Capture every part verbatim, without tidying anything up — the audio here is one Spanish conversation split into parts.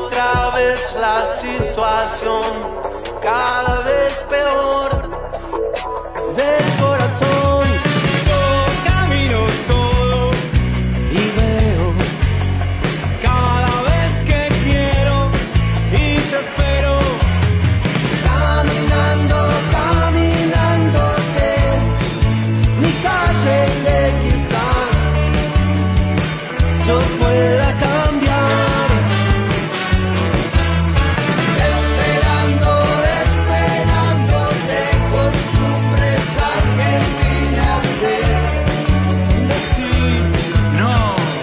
otra vez la situación, cada vez peor del corazón. Yo camino todo y veo cada vez que quiero y te espero. Caminando, caminándote, mi calle de quizá yo pueda cambiar. Esperando, esperándote, costumbres argentinas de decir no.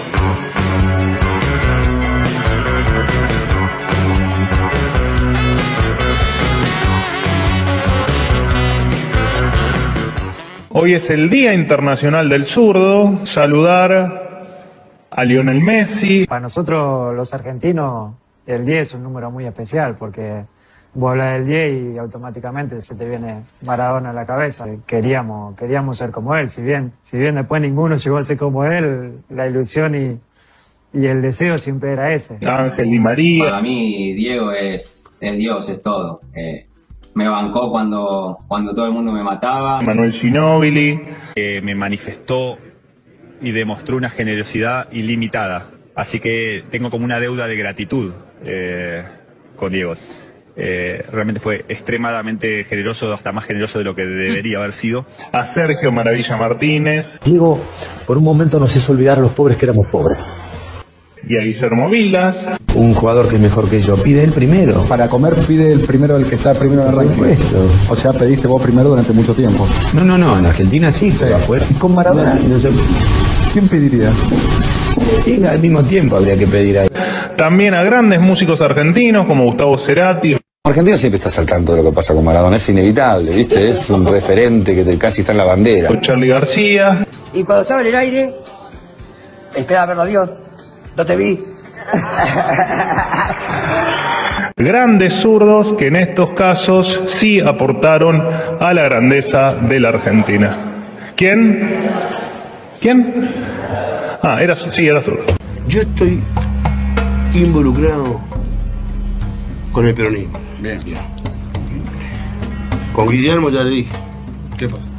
Hoy es el Día Internacional del Zurdo. Saludar a Lionel Messi. Para nosotros los argentinos el diez es un número muy especial porque vos hablas del diez y automáticamente se te viene Maradona a la cabeza. Queríamos, queríamos ser como él, si bien, si bien después ninguno llegó a ser como él, la ilusión y, y el deseo siempre era ese. Ángel Di María. Para mí Diego es, es Dios, es todo. Eh, me bancó cuando, cuando todo el mundo me mataba. Manuel Ginóbili. Eh, me manifestó y demostró una generosidad ilimitada. Así que tengo como una deuda de gratitud eh, con Diego. Eh, realmente fue extremadamente generoso, hasta más generoso de lo que debería haber sido. A Sergio Maravilla Martínez. Diego, por un momento nos hizo olvidar a los pobres que éramos pobres. Y a Guillermo Vilas. Un jugador que es mejor que yo, pide el primero. Para comer pide el primero el que está primero en el ranking. O sea, pediste vos primero durante mucho tiempo. No, no, no, en Argentina sí, pero afuera. Y con Maradona, no sé. ¿Quién pediría? Sí, al mismo tiempo habría que pedir ahí. También a grandes músicos argentinos como Gustavo Cerati. Argentino siempre está al tanto de lo que pasa con Maradona, es inevitable, ¿viste? Es un referente que te, casi está en la bandera. Charly García. Y cuando estaba en el aire, esperaba verlo a Dios, no te vi. Grandes zurdos que en estos casos sí aportaron a la grandeza de la Argentina. ¿Quién? ¿Quién? Ah, era, sí, era zurdo. Yo estoy involucrado con el peronismo. Bien, bien. Con Guillermo ya le dije. ¿Qué pasa?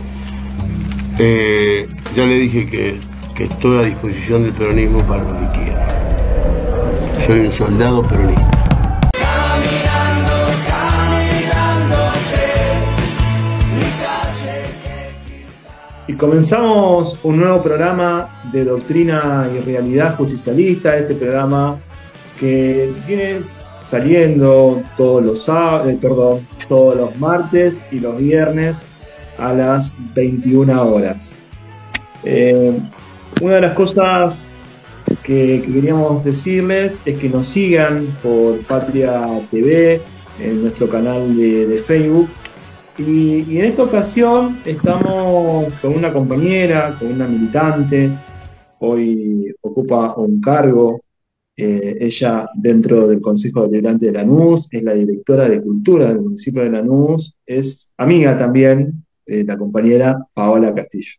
Eh, ya le dije que, que estoy a disposición del peronismo para lo que quiera. Soy un soldado peronista. Caminando, caminándote, mi calle que quizá. Y comenzamos un nuevo programa de Doctrina y Realidad Justicialista, este programa que viene saliendo todos los sábados, eh, perdón, todos los martes y los viernes a las veintiuna horas. Eh, una de las cosas que, que queríamos decirles es que nos sigan por Patria T V, en nuestro canal de, de Facebook. Y, y en esta ocasión estamos con una compañera, con una militante. Hoy ocupa un cargo. Eh, ella, dentro del Consejo Deliberante de Lanús, es la directora de Cultura del municipio de Lanús. Es amiga también de la compañera Paola Castillo.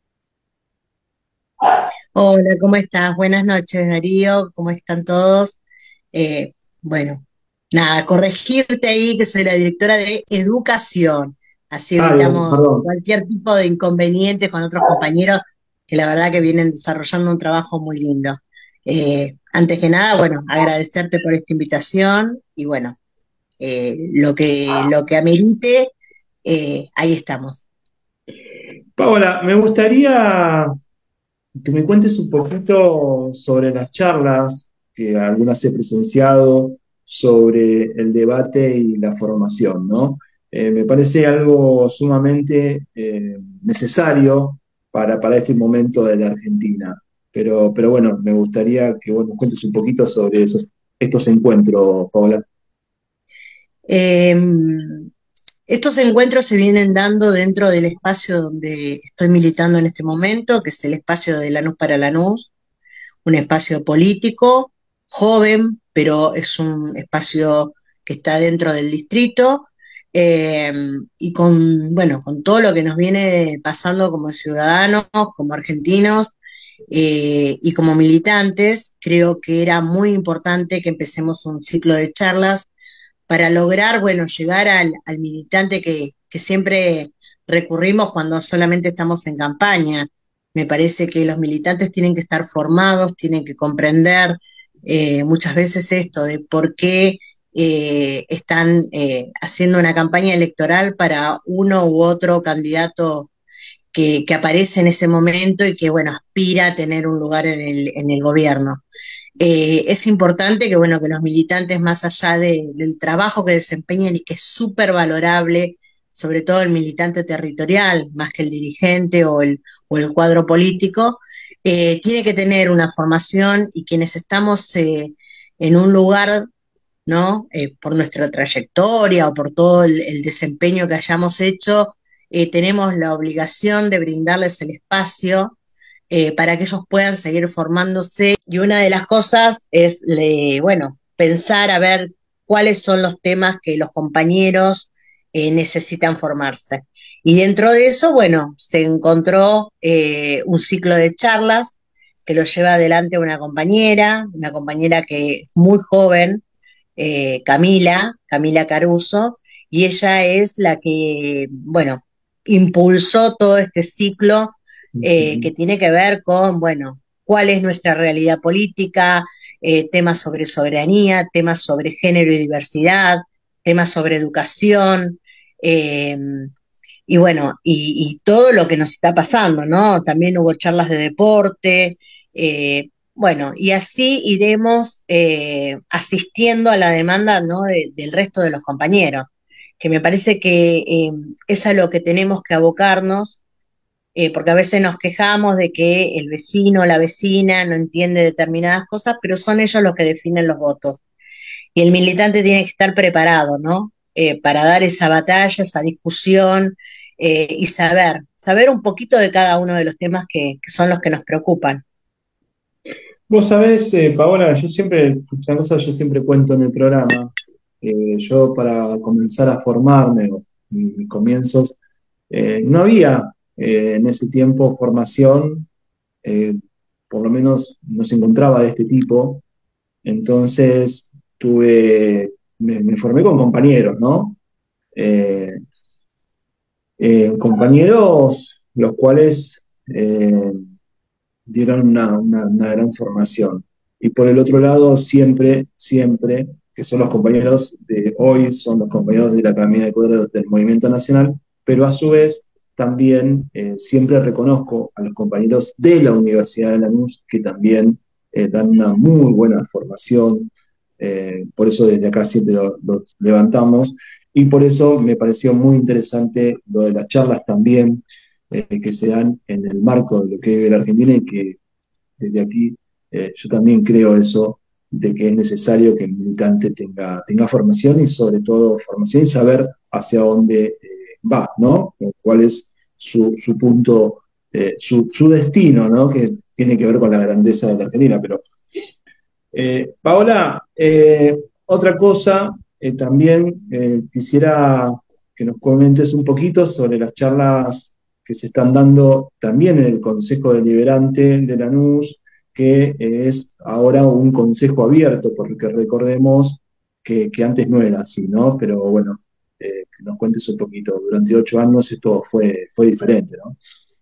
Hola, ¿cómo estás? Buenas noches, Darío. ¿Cómo están todos? Eh, bueno, nada, corregirte ahí que soy la directora de Educación. Así evitamos ah, cualquier tipo de inconvenientes con otros compañeros que la verdad que vienen desarrollando un trabajo muy lindo. Eh, antes que nada, bueno, agradecerte por esta invitación y bueno, eh, lo que lo que amerite, eh, ahí estamos. Paola, me gustaría que me cuentes un poquito sobre las charlas que algunas he presenciado sobre el debate y la formación, ¿no? Eh, me parece algo sumamente eh, necesario para, para este momento de la Argentina. Pero, pero bueno, me gustaría que vos nos cuentes un poquito sobre esos, estos encuentros, Paola. Eh, estos encuentros se vienen dando dentro del espacio donde estoy militando en este momento, que es el espacio de Lanús para Lanús, un espacio político, joven, pero es un espacio que está dentro del distrito, eh, y con, bueno, con todo lo que nos viene pasando como ciudadanos, como argentinos, eh, y como militantes creo que era muy importante que empecemos un ciclo de charlas para lograr, bueno, llegar al, al militante que, que siempre recurrimos cuando solamente estamos en campaña. Me parece que los militantes tienen que estar formados, tienen que comprender eh, muchas veces esto de por qué eh, están eh, haciendo una campaña electoral para uno u otro candidato que, que aparece en ese momento y que, bueno, aspira a tener un lugar en el, en el gobierno. Eh, es importante que, bueno, que los militantes, más allá de, del trabajo que desempeñan y que es súper valorable, sobre todo el militante territorial, más que el dirigente o el, o el cuadro político, eh, tiene que tener una formación, y quienes estamos eh, en un lugar, ¿no? Eh, por nuestra trayectoria o por todo el, el desempeño que hayamos hecho, eh, tenemos la obligación de brindarles el espacio eh, para que ellos puedan seguir formándose. Y una de las cosas es, le, bueno, pensar a ver cuáles son los temas que los compañeros eh, necesitan formarse. Y dentro de eso, bueno, se encontró eh, un ciclo de charlas que lo lleva adelante una compañera, una compañera que es muy joven, eh, Camila, Camila Caruso, y ella es la que, bueno, impulsó todo este ciclo eh, que tiene que ver con, bueno, cuál es nuestra realidad política, eh, temas sobre soberanía, temas sobre género y diversidad, temas sobre educación, eh, y bueno, y, y todo lo que nos está pasando, ¿no? También hubo charlas de deporte, eh, bueno, y así iremos eh, asistiendo a la demanda, ¿no? de, del resto de los compañeros, que me parece que eh, es a lo que tenemos que abocarnos, eh, porque a veces nos quejamos de que el vecino o la vecina no entiende determinadas cosas, pero son ellos los que definen los votos. Y el militante tiene que estar preparado, ¿no? Eh, para dar esa batalla, esa discusión, eh, y saber, saber un poquito de cada uno de los temas que, que son los que nos preocupan. Vos sabés, eh, Paola, yo siempre, una cosa yo siempre cuento en el programa, eh, yo para comenzar a formarme, o mis comienzos, eh, no había eh, en ese tiempo formación, eh, por lo menos no se encontraba de este tipo, entonces tuve, me, me formé con compañeros, ¿no? Eh, eh, compañeros los cuales eh, dieron una, una, una gran formación. Y por el otro lado, siempre, siempre, que son los compañeros de hoy, son los compañeros de la Academia de Cuadros del Movimiento Nacional, pero a su vez también eh, siempre reconozco a los compañeros de la Universidad de Lanús que también eh, dan una muy buena formación, eh, por eso desde acá siempre los lo levantamos, y por eso me pareció muy interesante lo de las charlas también, eh, que se dan en el marco de lo que vive la Argentina, y que desde aquí eh, yo también creo eso, de que es necesario que el militante tenga, tenga formación, y sobre todo formación y saber hacia dónde eh, va, ¿no? Cuál es su, su punto, eh, su, su destino, ¿no? Que tiene que ver con la grandeza de la Argentina. Pero, eh, Paola, eh, otra cosa, eh, también eh, quisiera que nos comentes un poquito sobre las charlas que se están dando también en el Consejo Deliberante de Lanús, que es ahora un consejo abierto, porque recordemos que, que antes no era así, ¿no? Pero bueno, eh, que nos cuentes un poquito. Durante ocho años esto fue, fue diferente, ¿no?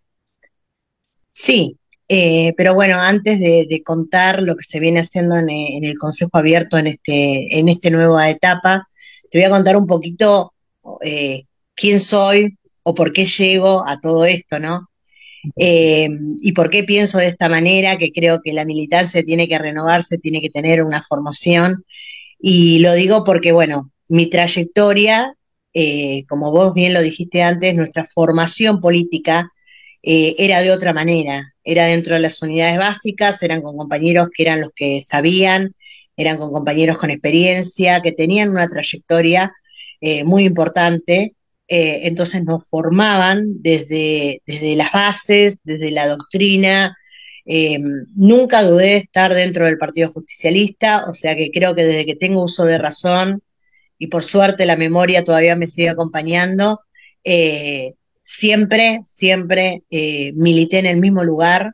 Sí, eh, pero bueno, antes de, de contar lo que se viene haciendo en, en el Consejo Abierto en este, en esta nueva etapa, te voy a contar un poquito eh, quién soy o por qué llego a todo esto, ¿no? Eh, y por qué pienso de esta manera, que creo que la militancia tiene que renovarse, tiene que tener una formación, y lo digo porque, bueno, mi trayectoria, eh, como vos bien lo dijiste antes, nuestra formación política eh, era de otra manera, era dentro de las unidades básicas, eran con compañeros que eran los que sabían, eran con compañeros con experiencia, que tenían una trayectoria eh, muy importante. Eh, entonces nos formaban desde, desde las bases, desde la doctrina. Eh, nunca dudé de estar dentro del Partido Justicialista, o sea que creo que desde que tengo uso de razón, y por suerte la memoria todavía me sigue acompañando, eh, siempre, siempre eh, milité en el mismo lugar,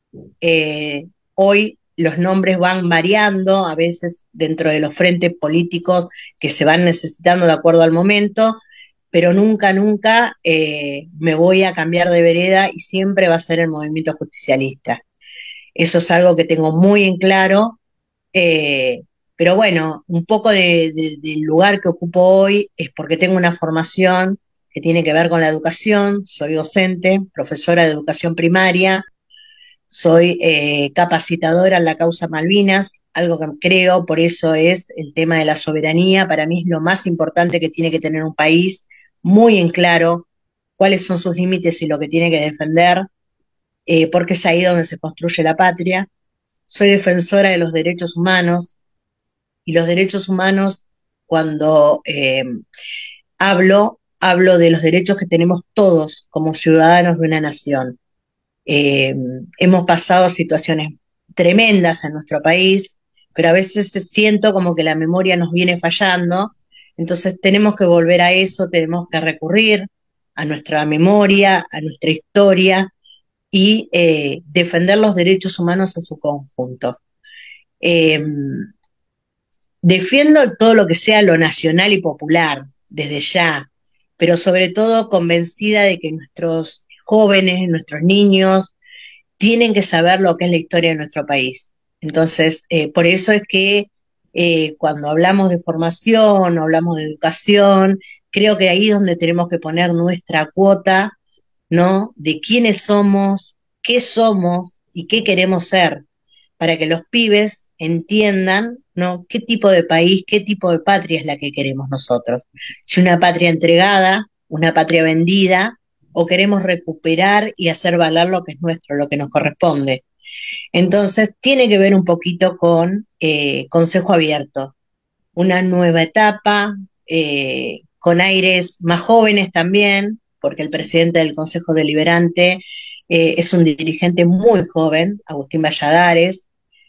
Eh, hoy los nombres van variando, a veces dentro de los frentes políticos que se van necesitando de acuerdo al momento, pero nunca, nunca eh, me voy a cambiar de vereda y siempre va a ser el movimiento justicialista. Eso es algo que tengo muy en claro, eh, pero bueno, un poco de, de, del lugar que ocupo hoy es porque tengo una formación que tiene que ver con la educación, soy docente, profesora de educación primaria, soy eh, capacitadora en la causa Malvinas, algo que creo, por eso es el tema de la soberanía, para mí es lo más importante que tiene que tener un país, muy en claro cuáles son sus límites y lo que tiene que defender, eh, porque es ahí donde se construye la patria. Soy defensora de los derechos humanos, y los derechos humanos, cuando eh, hablo, hablo de los derechos que tenemos todos como ciudadanos de una nación. Eh, hemos pasado situaciones tremendas en nuestro país, pero a veces siento como que la memoria nos viene fallando, entonces tenemos que volver a eso, tenemos que recurrir a nuestra memoria, a nuestra historia y eh, defender los derechos humanos en su conjunto. Eh, defiendo todo lo que sea lo nacional y popular, desde ya, pero sobre todo convencida de que nuestros jóvenes, nuestros niños, tienen que saber lo que es la historia de nuestro país. Entonces, eh, por eso es que eh, cuando hablamos de formación, hablamos de educación, creo que ahí es donde tenemos que poner nuestra cuota, ¿no? De quiénes somos, qué somos y qué queremos ser, para que los pibes entiendan, ¿no? Qué tipo de país, qué tipo de patria es la que queremos nosotros. Si una patria entregada, una patria vendida, o queremos recuperar y hacer valer lo que es nuestro, lo que nos corresponde. Entonces, tiene que ver un poquito con eh, Consejo Abierto, una nueva etapa, eh, con aires más jóvenes también, porque el presidente del Consejo Deliberante eh, es un dirigente muy joven, Agustín Valladares,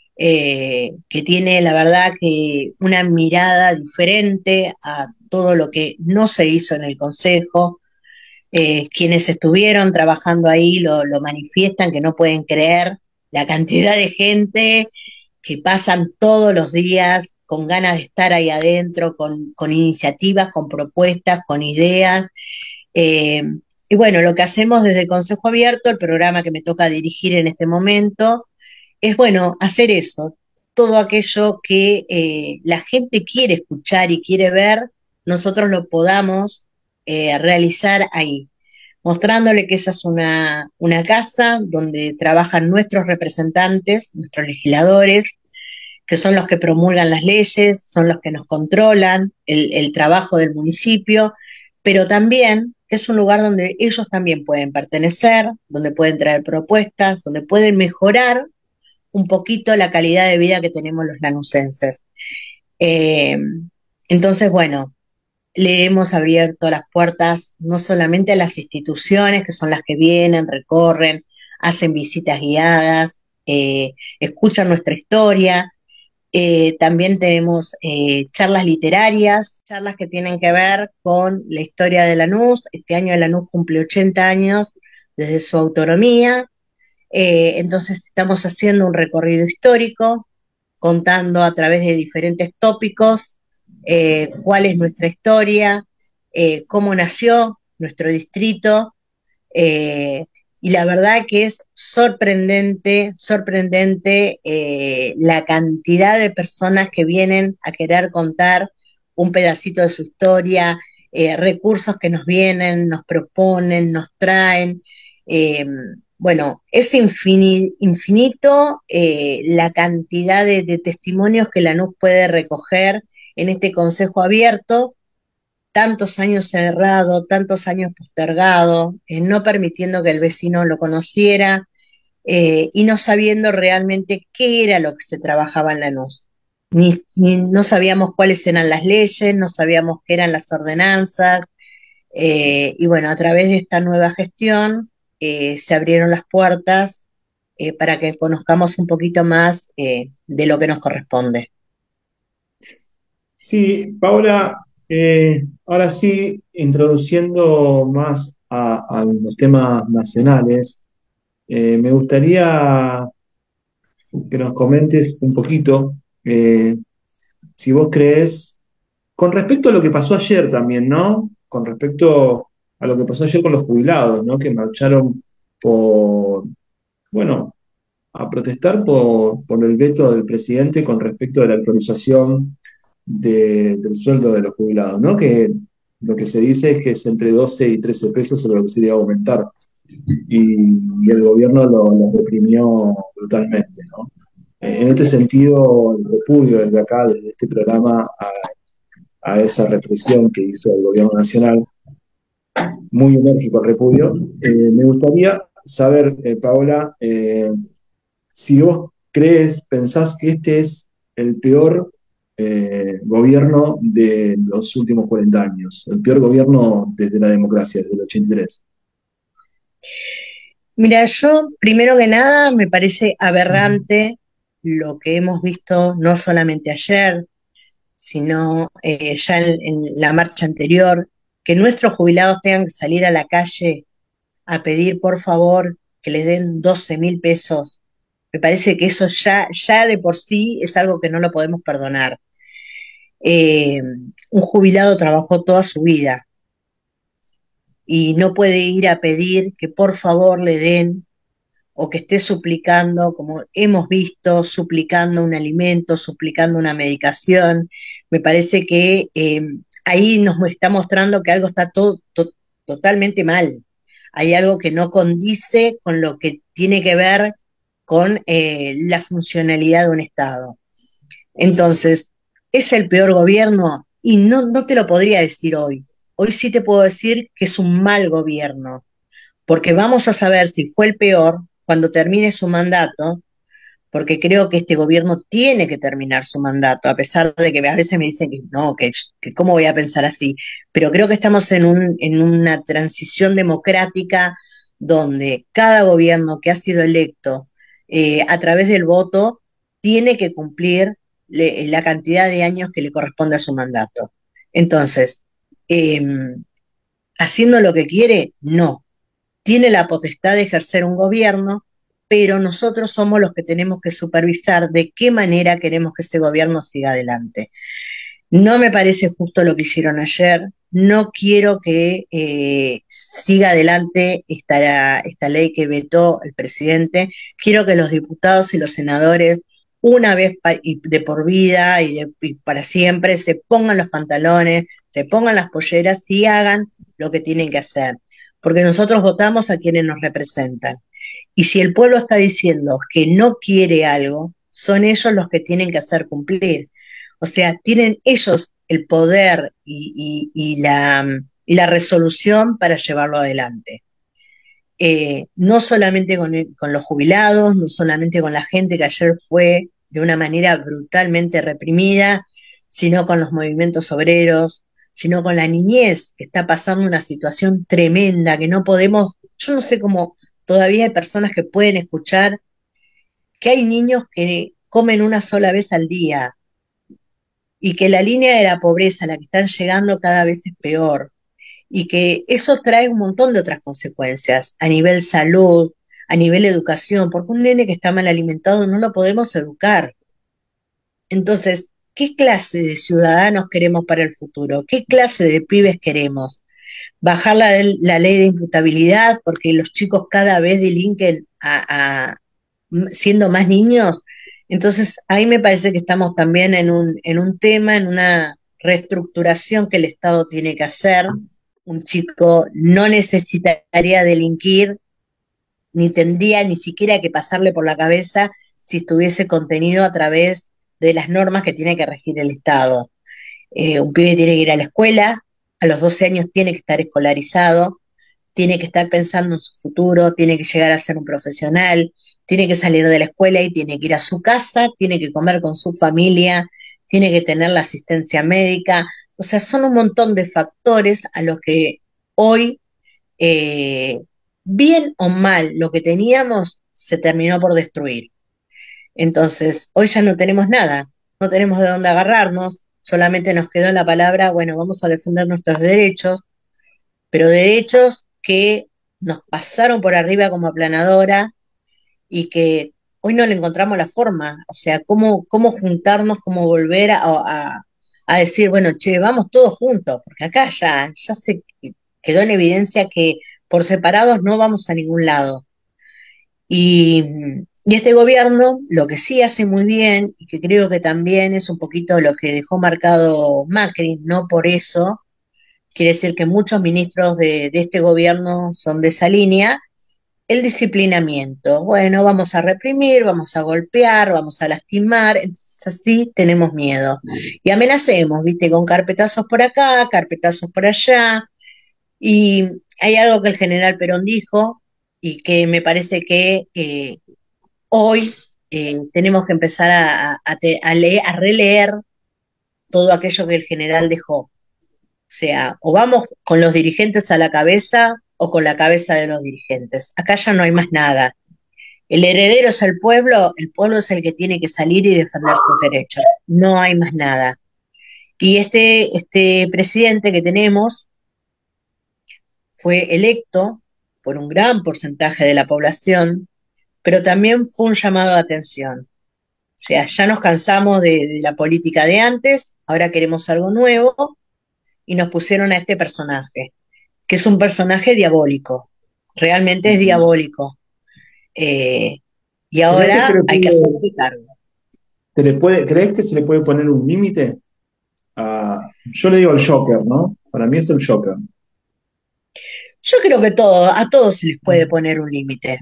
eh, que tiene, la verdad, que una mirada diferente a todo lo que no se hizo en el Consejo. Eh, quienes estuvieron trabajando ahí lo, lo manifiestan, que no pueden creer la cantidad de gente que pasan todos los días con ganas de estar ahí adentro, con, con iniciativas, con propuestas, con ideas. Eh, y bueno, lo que hacemos desde Consejo Abierto, el programa que me toca dirigir en este momento, es bueno, hacer eso, todo aquello que eh, la gente quiere escuchar y quiere ver, nosotros lo podamos eh, realizar ahí, mostrándole que esa es una, una casa donde trabajan nuestros representantes, nuestros legisladores, que son los que promulgan las leyes, son los que nos controlan el, el trabajo del municipio, pero también es un lugar donde ellos también pueden pertenecer, donde pueden traer propuestas, donde pueden mejorar un poquito la calidad de vida que tenemos los lanucenses. Eh, entonces, bueno, le hemos abierto las puertas no solamente a las instituciones, que son las que vienen, recorren, hacen visitas guiadas, eh, escuchan nuestra historia, eh, también tenemos eh, charlas literarias, charlas que tienen que ver con la historia de Lanús. Este año Lanús cumple ochenta años desde su autonomía, eh, entonces estamos haciendo un recorrido histórico, contando a través de diferentes tópicos eh, cuál es nuestra historia, eh, cómo nació nuestro distrito, eh, y la verdad que es sorprendente, sorprendente eh, la cantidad de personas que vienen a querer contar un pedacito de su historia, eh, recursos que nos vienen, nos proponen, nos traen. Eh, bueno, es infini, infinito eh, la cantidad de, de testimonios que Lanús puede recoger en este Consejo Abierto, tantos años cerrado, tantos años postergado, eh, no permitiendo que el vecino lo conociera eh, y no sabiendo realmente qué era lo que se trabajaba en Lanús. Ni, ni, no sabíamos cuáles eran las leyes, no sabíamos qué eran las ordenanzas, eh, y bueno, a través de esta nueva gestión eh, se abrieron las puertas eh, para que conozcamos un poquito más eh, de lo que nos corresponde. Sí, Paula, eh, ahora sí, introduciendo más a, a los temas nacionales, eh, me gustaría que nos comentes un poquito eh, si vos crees, con respecto a lo que pasó ayer también, ¿no? Con respecto a lo que pasó ayer con los jubilados, ¿no? Que marcharon por, bueno, a protestar por, por el veto del presidente con respecto a la actualización de- del sueldo de los jubilados, ¿no? Que lo que se dice es que es entre doce y trece pesos sobre lo que se debe aumentar. Y, y el gobierno lo, lo reprimió brutalmente, ¿no? Eh, En este sentido, el repudio desde acá, desde este programa, a, a esa represión que hizo el gobierno nacional, muy enérgico el repudio. Eh, me gustaría saber, eh, Paola, eh, si vos crees, pensás que este es el peor eh, gobierno de los últimos cuarenta años, el peor gobierno desde la democracia, desde el ochenta y tres. Mira, yo primero que nada me parece aberrante lo que hemos visto no solamente ayer, sino eh, ya en, en la marcha anterior, que nuestros jubilados tengan que salir a la calle a pedir por favor que les den doce mil pesos. Me parece que eso ya, ya de por sí es algo que no lo podemos perdonar. Eh, un jubilado trabajó toda su vida y no puede ir a pedir que por favor le den o que esté suplicando, como hemos visto, suplicando un alimento, suplicando una medicación. Me parece que eh, ahí nos está mostrando que algo está to to totalmente mal. Hay algo que no condice con lo que tiene que ver con eh, la funcionalidad de un Estado. Entonces, ¿es el peor gobierno? Y no, no te lo podría decir hoy. Hoy sí te puedo decir que es un mal gobierno, porque vamos a saber si fue el peor cuando termine su mandato, porque creo que este gobierno tiene que terminar su mandato, a pesar de que a veces me dicen que no, que, que cómo voy a pensar así, pero creo que estamos en, un, en una transición democrática donde cada gobierno que ha sido electo eh, a través del voto tiene que cumplir le, la cantidad de años que le corresponde a su mandato. Entonces, eh, ¿haciendo lo que quiere? No. Tiene la potestad de ejercer un gobierno, pero nosotros somos los que tenemos que supervisar de qué manera queremos que ese gobierno siga adelante. No me parece justo lo que hicieron ayer, no quiero que eh, siga adelante esta, esta ley que vetó el presidente, quiero que los diputados y los senadores, una vez y de por vida y, de, y para siempre, se pongan los pantalones, se pongan las polleras y hagan lo que tienen que hacer. Porque nosotros votamos a quienes nos representan. Y si el pueblo está diciendo que no quiere algo, son ellos los que tienen que hacer cumplir. O sea, tienen ellos el poder y, y, y, la, y la resolución para llevarlo adelante. Eh, no solamente con, el, con los jubilados, no solamente con la gente que ayer fue de una manera brutalmente reprimida, sino con los movimientos obreros, sino con la niñez, que está pasando una situación tremenda, que no podemos, yo no sé cómo todavía hay personas que pueden escuchar que hay niños que comen una sola vez al día y que la línea de la pobreza a la que están llegando cada vez es peor y que eso trae un montón de otras consecuencias a nivel salud, a nivel educación, porque un nene que está mal alimentado no lo podemos educar. Entonces, ¿qué clase de ciudadanos queremos para el futuro? ¿Qué clase de pibes queremos? ¿Bajar la, la ley de imputabilidad porque los chicos cada vez delinquen a, a, siendo más niños? Entonces, ahí me parece que estamos también en un, en un tema, en una reestructuración que el Estado tiene que hacer. Un chico no necesitaría delinquir, ni tendría ni siquiera que pasarle por la cabeza si estuviese contenido a través de las normas que tiene que regir el Estado. Eh, un pibe tiene que ir a la escuela, a los doce años tiene que estar escolarizado, tiene que estar pensando en su futuro, tiene que llegar a ser un profesional, tiene que salir de la escuela y tiene que ir a su casa, tiene que comer con su familia, tiene que tener la asistencia médica. O sea, son un montón de factores a los que hoy, eh, bien o mal, lo que teníamos se terminó por destruir. Entonces, hoy ya no tenemos nada, no tenemos de dónde agarrarnos, solamente nos quedó la palabra, bueno, vamos a defender nuestros derechos, pero derechos que nos pasaron por arriba como aplanadora y que hoy no le encontramos la forma, o sea, cómo, cómo juntarnos, cómo volver a, a, a decir, bueno, che, vamos todos juntos, porque acá ya, ya se quedó en evidencia que por separados no vamos a ningún lado. Y, y este gobierno lo que sí hace muy bien, y que creo que también es un poquito lo que dejó marcado Macri, no por eso, quiere decir que muchos ministros de, de este gobierno son de esa línea, el disciplinamiento. Bueno, vamos a reprimir, vamos a golpear, vamos a lastimar, entonces así tenemos miedo. Y amenacemos, viste, con carpetazos por acá, carpetazos por allá. Y hay algo que el general Perón dijo y que me parece que eh, hoy eh, tenemos que empezar a, a, a, leer, a releer todo aquello que el general dejó. O sea, o vamos con los dirigentes a la cabeza o con la cabeza de los dirigentes. Acá ya no hay más nada. El heredero es el pueblo, el pueblo es el que tiene que salir y defender sus derechos. No hay más nada. Y este, este presidente que tenemos fue electo por un gran porcentaje de la población, pero también fue un llamado de atención. O sea, ya nos cansamos de, de la política de antes, ahora queremos algo nuevo, y nos pusieron a este personaje, que es un personaje diabólico, realmente es diabólico. Eh, y ahora que hay que hacerse cargo. ¿Se le puede, ¿Crees que se le puede poner un límite? Uh, yo le digo el Joker, ¿no? Para mí es el Joker. Yo creo que todo, a todos se les puede poner un límite.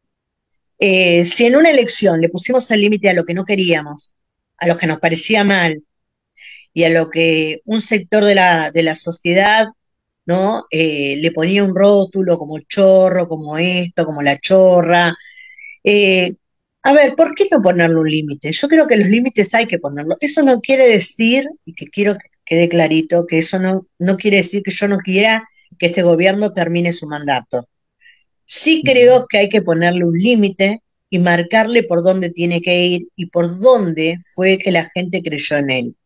Eh, si en una elección le pusimos el límite a lo que no queríamos, a lo que nos parecía mal, y a lo que un sector de la, de la sociedad, ¿no? Eh, le ponía un rótulo como chorro, como esto, como la chorra. Eh, a ver, ¿por qué no ponerle un límite? Yo creo que los límites hay que ponerlos. Eso no quiere decir, y que quiero que quede clarito, que eso no, no quiere decir que yo no quiera que este gobierno termine su mandato. Sí creo que hay que ponerle un límite y marcarle por dónde tiene que ir y por dónde fue que la gente creyó en él.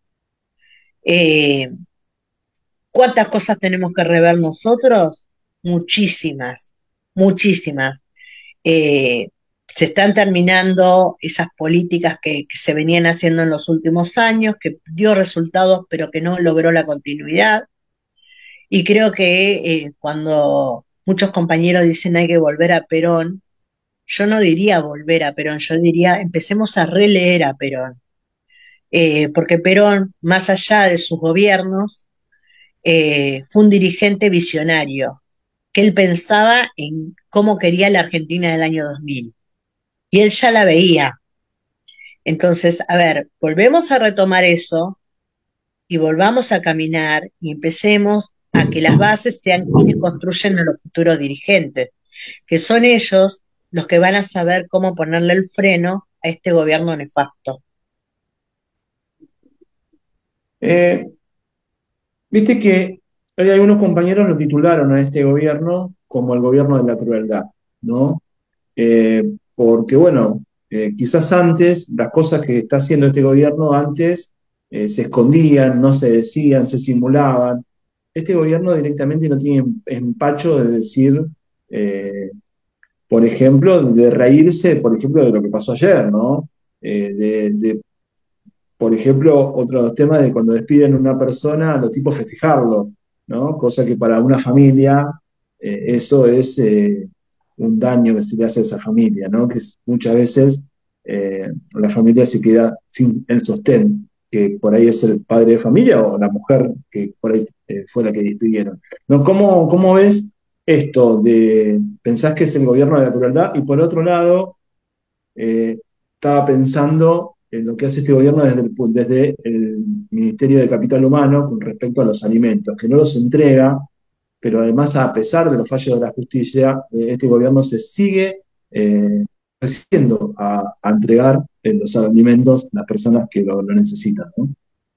Eh, ¿Cuántas cosas tenemos que rever nosotros? Muchísimas, muchísimas. Eh, se están terminando esas políticas que, que se venían haciendo en los últimos años, que dio resultados pero que no logró la continuidad. Y creo que eh, cuando muchos compañeros dicen hay que volver a Perón, yo no diría volver a Perón, yo diría empecemos a releer a Perón. Eh, porque Perón, más allá de sus gobiernos, eh, fue un dirigente visionario, que él pensaba en cómo quería la Argentina del año dos mil. Y él ya la veía. Entonces, a ver, volvemos a retomar eso y volvamos a caminar y empecemos a que las bases sean quienes construyen a los futuros dirigentes, que son ellos los que van a saber cómo ponerle el freno a este gobierno nefasto. Eh, Viste que hay algunos compañeros lo titularon a este gobierno como el gobierno de la crueldad, ¿no? Eh, porque, bueno, eh, quizás antes, las cosas que está haciendo este gobierno antes eh, se escondían, no se decían, se simulaban. Este gobierno directamente no tiene empacho de decir, eh, por ejemplo, de reírse, por ejemplo, de lo que pasó ayer, ¿no? Eh, de, de, por ejemplo, otro tema de cuando despiden a una persona, los tipos festejarlo, ¿no? Cosa que para una familia, eh, eso es eh, un daño que se le hace a esa familia, ¿no? Que es, muchas veces eh, la familia se queda sin el sostén, que por ahí es el padre de familia o la mujer que por ahí eh, fue la que despidieron. ¿No? ¿Cómo, cómo ves esto de, pensás que es el gobierno de la crueldad? Y por otro lado, eh, estaba pensando en lo que hace este gobierno desde el, desde el Ministerio de Capital Humano con respecto a los alimentos, que no los entrega, pero además, a pesar de los fallos de la justicia, eh, este gobierno se sigue eh, resistiendo a, a entregar eh, los alimentos a las personas que lo, lo necesitan, ¿no?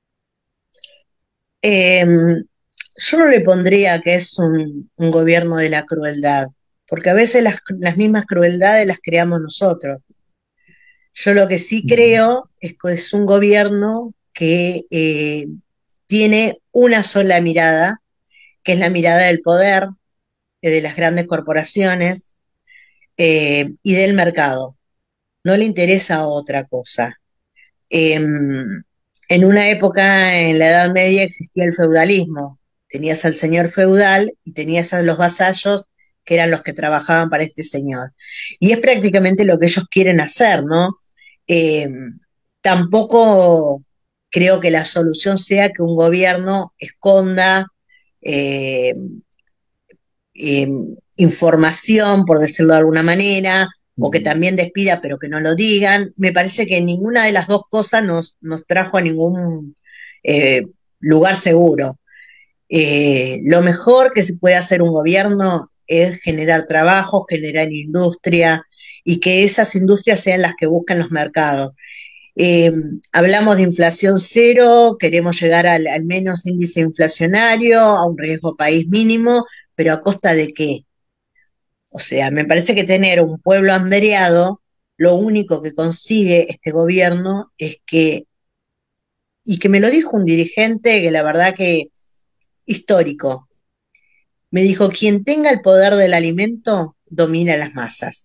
Eh, yo no le pondría que es un, un gobierno de la crueldad, porque a veces las, las mismas crueldades las creamos nosotros. Yo lo que sí creo es que es un gobierno que eh, tiene una sola mirada, que es la mirada del poder, eh, de las grandes corporaciones eh, y del mercado. no le interesa otra cosa. Eh, en una época, en la Edad Media, existía el feudalismo. Tenías al señor feudal y tenías a los vasallos, que eran los que trabajaban para este señor. Y es prácticamente lo que ellos quieren hacer, ¿no? Eh, tampoco creo que la solución sea que un gobierno esconda eh, eh, información, por decirlo de alguna manera, o que también despida pero que no lo digan. Me parece que ninguna de las dos cosas nos, nos trajo a ningún eh, lugar seguro. Eh, lo mejor que se puede hacer un gobierno es generar trabajo, generar industria, y que esas industrias sean las que buscan los mercados. Eh, hablamos de inflación cero, queremos llegar al, al menos índice inflacionario, a un riesgo país mínimo, pero ¿a costa de qué? O sea, me parece que tener un pueblo hambriado, lo único que consigue este gobierno es que, y que me lo dijo un dirigente que la verdad que histórico, me dijo, quien tenga el poder del alimento domina las masas.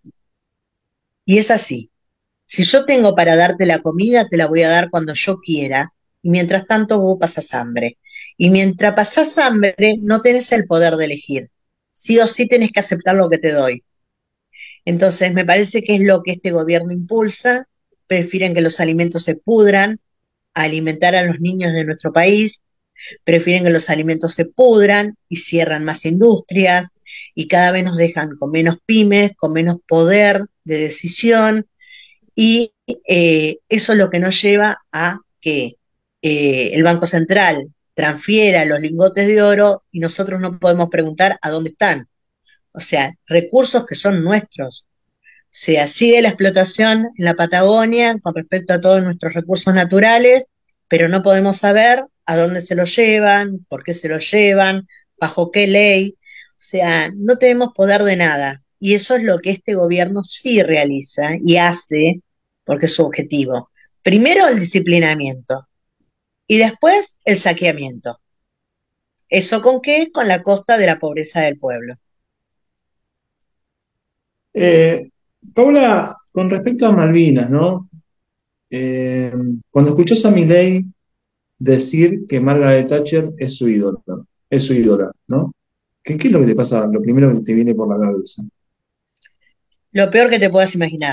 Y es así. Si yo tengo para darte la comida, te la voy a dar cuando yo quiera, y mientras tanto vos pasás hambre. Y mientras pasás hambre, no tenés el poder de elegir. Sí o sí tenés que aceptar lo que te doy. Entonces, me parece que es lo que este gobierno impulsa. Prefieren que los alimentos se pudran a alimentar a los niños de nuestro país. Prefieren que los alimentos se pudran y cierran más industrias, y cada vez nos dejan con menos pymes, con menos poder de decisión. Y eh, eso es lo que nos lleva a que eh, el Banco Central transfiera los lingotes de oro y nosotros no podemos preguntar a dónde están. O sea, recursos que son nuestros. O sea, sigue la explotación en la Patagonia con respecto a todos nuestros recursos naturales, pero no podemos saber a dónde se los llevan, por qué se los llevan, bajo qué ley. O sea, no tenemos poder de nada. Y eso es lo que este gobierno sí realiza y hace, porque es su objetivo. Primero el disciplinamiento y después el saqueamiento. ¿Eso con qué? Con la costa de la pobreza del pueblo. Eh, Paula, con respecto a Malvinas, ¿no? Eh, cuando escuchás a Milei decir que Margaret Thatcher es su ídola, es su ídola, ¿no? ¿Qué, qué es lo que te pasa, lo primero que te viene por la cabeza? Lo peor que te puedas imaginar.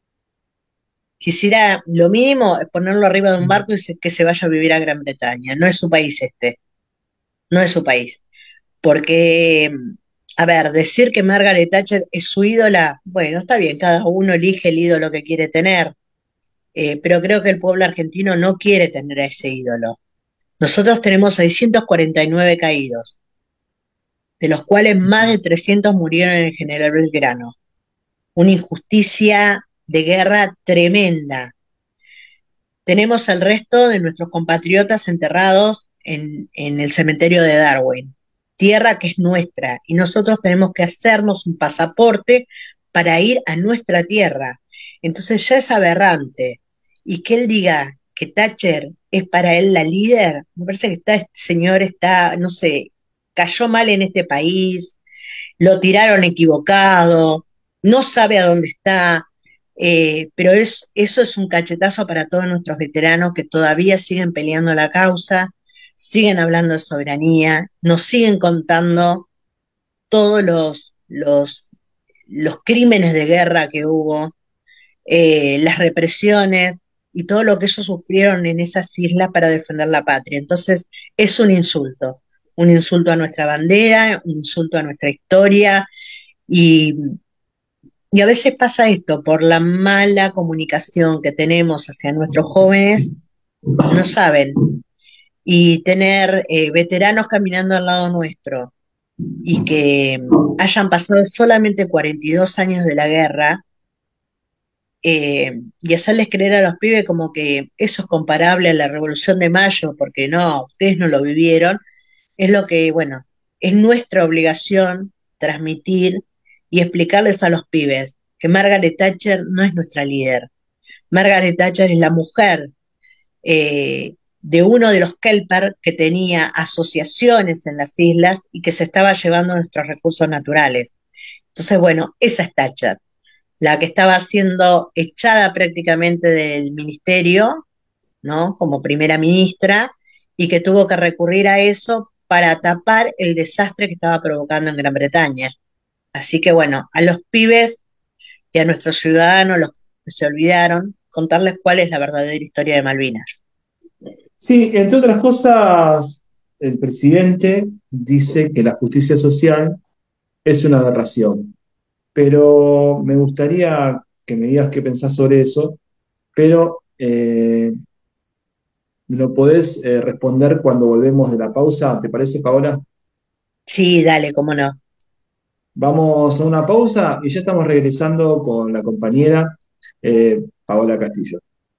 Quisiera, lo mínimo, es ponerlo arriba de un barco y se, que se vaya a vivir a Gran Bretaña. No es su país este. No es su país. Porque, a ver, decir que Margaret Thatcher es su ídola, bueno, está bien, cada uno elige el ídolo que quiere tener. Eh, pero creo que el pueblo argentino no quiere tener a ese ídolo. Nosotros tenemos seiscientos cuarenta y nueve caídos, de los cuales más de trescientos murieron en el General Belgrano. Una injusticia de guerra tremenda. Tenemos el resto de nuestros compatriotas enterrados en, en el cementerio de Darwin, tierra que es nuestra, y nosotros tenemos que hacernos un pasaporte para ir a nuestra tierra. Entonces ya es aberrante. Y que él diga que Thatcher es para él la líder, me parece que está, este señor está, no sé, cayó mal en este país, lo tiraron equivocado, no sabe a dónde está, eh, pero es, eso es un cachetazo para todos nuestros veteranos que todavía siguen peleando la causa, siguen hablando de soberanía, nos siguen contando todos los, los, los crímenes de guerra que hubo, eh, las represiones y todo lo que ellos sufrieron en esas islas para defender la patria. Entonces es un insulto, un insulto a nuestra bandera, un insulto a nuestra historia, y, y a veces pasa esto, por la mala comunicación que tenemos hacia nuestros jóvenes, no saben, y tener eh, veteranos caminando al lado nuestro, y que hayan pasado solamente cuarenta y dos años de la guerra, Eh, y hacerles creer a los pibes como que eso es comparable a la Revolución de Mayo, porque no, ustedes no lo vivieron, es lo que, bueno, es nuestra obligación transmitir y explicarles a los pibes que Margaret Thatcher no es nuestra líder. Margaret Thatcher es la mujer eh, de uno de los Kelper que tenía asociaciones en las islas y que se estaba llevando nuestros recursos naturales. Entonces, bueno, esa es Thatcher. la que estaba siendo echada prácticamente del ministerio, ¿no? Como primera ministra, y que tuvo que recurrir a eso para tapar el desastre que estaba provocando en Gran Bretaña. Así que bueno, a los pibes y a nuestros ciudadanos, los que se olvidaron, contarles cuál es la verdadera historia de Malvinas. Sí, entre otras cosas, el presidente dice que la justicia social es una aberración, pero me gustaría que me digas qué pensás sobre eso, pero eh, lo podés eh, responder cuando volvemos de la pausa, ¿te parece, Paola? Sí, dale, cómo no. Vamos a una pausa y ya estamos regresando con la compañera eh, Paola Castillo.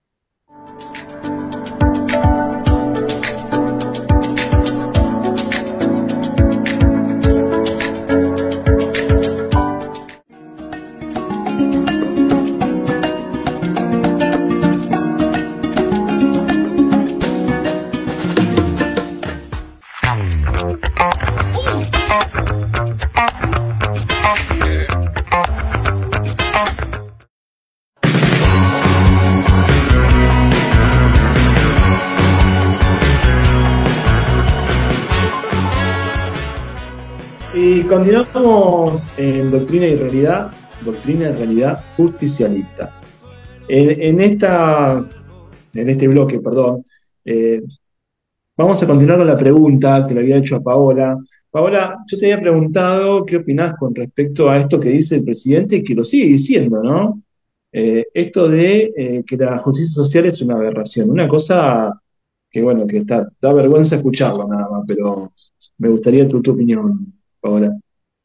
Y continuamos en Doctrina y Realidad, Doctrina y Realidad Justicialista. En, en, esta, en este bloque, perdón, eh, vamos a continuar con la pregunta que le había hecho a Paola. Paola, yo te había preguntado qué opinás con respecto a esto que dice el presidente y que lo sigue diciendo, ¿no? Eh, esto de eh, que la justicia social es una aberración, una cosa que, bueno, que está, da vergüenza escucharlo nada más, pero me gustaría tu, tu opinión, Paola.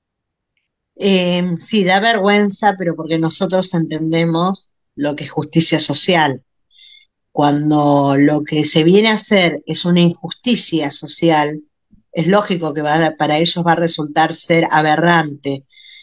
Eh, sí, da vergüenza, pero porque nosotros entendemos lo que es justicia social. Cuando lo que se viene a hacer es una injusticia social, es lógico que va a, para ellos va a resultar ser aberrante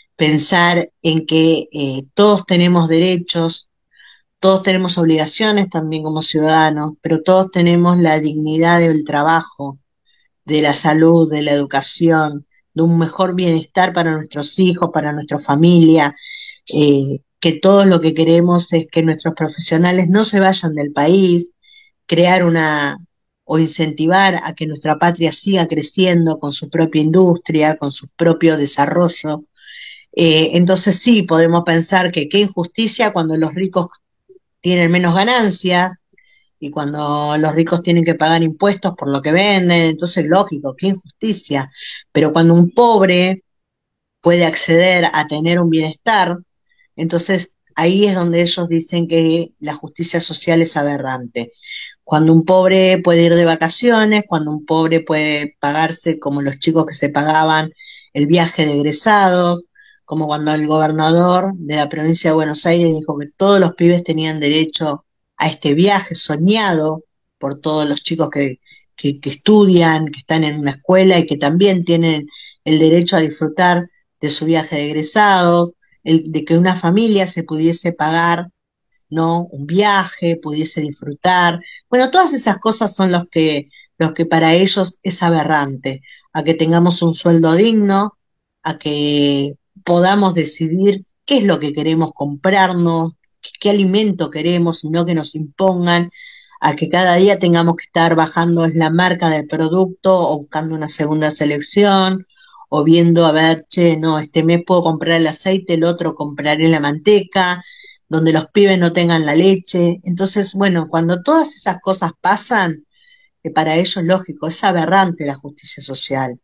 pensar en que eh, todos tenemos derechos, todos tenemos obligaciones también como ciudadanos, pero todos tenemos la dignidad del trabajo, de la salud, de la educación, de un mejor bienestar para nuestros hijos, para nuestra familia, eh, que todos lo que queremos es que nuestros profesionales no se vayan del país, crear una o incentivar a que nuestra patria siga creciendo con su propia industria, con su propio desarrollo. Eh, entonces sí, podemos pensar que qué injusticia cuando los ricos tienen menos ganancias y cuando los ricos tienen que pagar impuestos por lo que venden, entonces lógico, qué injusticia. Pero cuando un pobre puede acceder a tener un bienestar, entonces ahí es donde ellos dicen que la justicia social es aberrante. Cuando un pobre puede ir de vacaciones, cuando un pobre puede pagarse, como los chicos que se pagaban el viaje de egresados, como cuando el gobernador de la provincia de Buenos Aires dijo que todos los pibes tenían derecho a este viaje soñado por todos los chicos que, que, que estudian, que están en una escuela y que también tienen el derecho a disfrutar de su viaje de egresados, el, de que una familia se pudiese pagar, ¿no?, un viaje, pudiese disfrutar. Bueno, todas esas cosas son los que, los que para ellos es aberrante, a que tengamos un sueldo digno, a que podamos decidir qué es lo que queremos comprarnos, qué, qué alimento queremos y no que nos impongan, a que cada día tengamos que estar bajando la marca del producto o buscando una segunda selección, o viendo a ver, che, no, este mes puedo comprar el aceite, el otro compraré la manteca, donde los pibes no tengan la leche. Entonces, bueno, cuando todas esas cosas pasan, que para ellos, lógico, es aberrante la justicia social.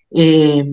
Eh,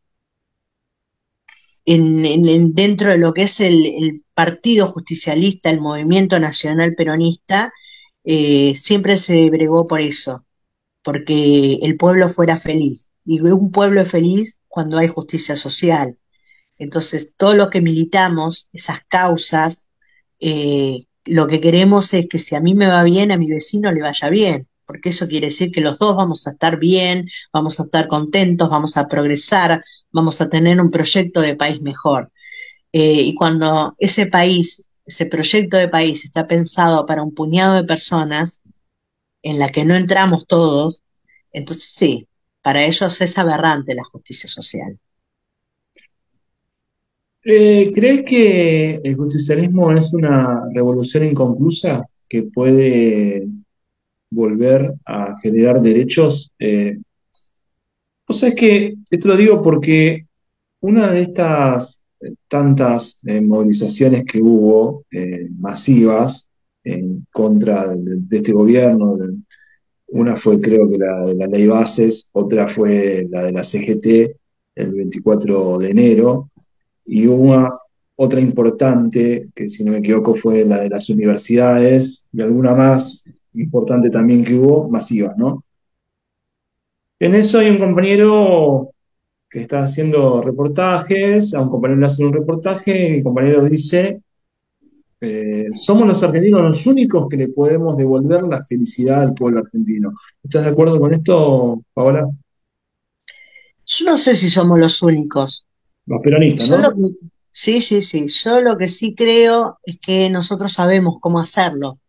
en, en, dentro de lo que es el, el Partido Justicialista, el Movimiento Nacional Peronista, eh, siempre se bregó por eso, porque el pueblo fuera feliz. Y un pueblo es feliz cuando hay justicia social. Entonces, todos los que militamos esas causas, eh, lo que queremos es que si a mí me va bien, a mi vecino le vaya bien, porque eso quiere decir que los dos vamos a estar bien, vamos a estar contentos, vamos a progresar, vamos a tener un proyecto de país mejor. Eh, y cuando ese país, ese proyecto de país está pensado para un puñado de personas, en la que no entramos todos, entonces sí, para ellos es aberrante la justicia social. Eh, ¿crees que el justicialismo es una revolución inconclusa que puede volver a generar derechos? Eh, o sea, es que esto lo digo porque una de estas eh, tantas eh, movilizaciones que hubo eh, masivas en contra de, de este gobierno, de- una fue creo que la de la ley Bases, otra fue la de la C G T el veinticuatro de enero, y una otra importante, que si no me equivoco fue la de las universidades, y alguna más importante también que hubo, masiva, ¿no? En eso hay un compañero que está haciendo reportajes, a un compañero le hacen un reportaje, y mi compañero dice, eh, somos los argentinos los únicos que le podemos devolver la felicidad al pueblo argentino. ¿Estás de acuerdo con esto, Paola? Yo no sé si somos los únicos. Los peronistas, Yo lo ¿no? que, sí, sí, sí. Yo lo que sí creo es que nosotros sabemos cómo hacerlo.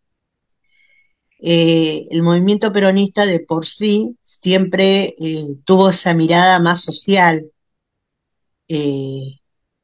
Eh, el movimiento peronista de por sí siempre eh, tuvo esa mirada más social. eh,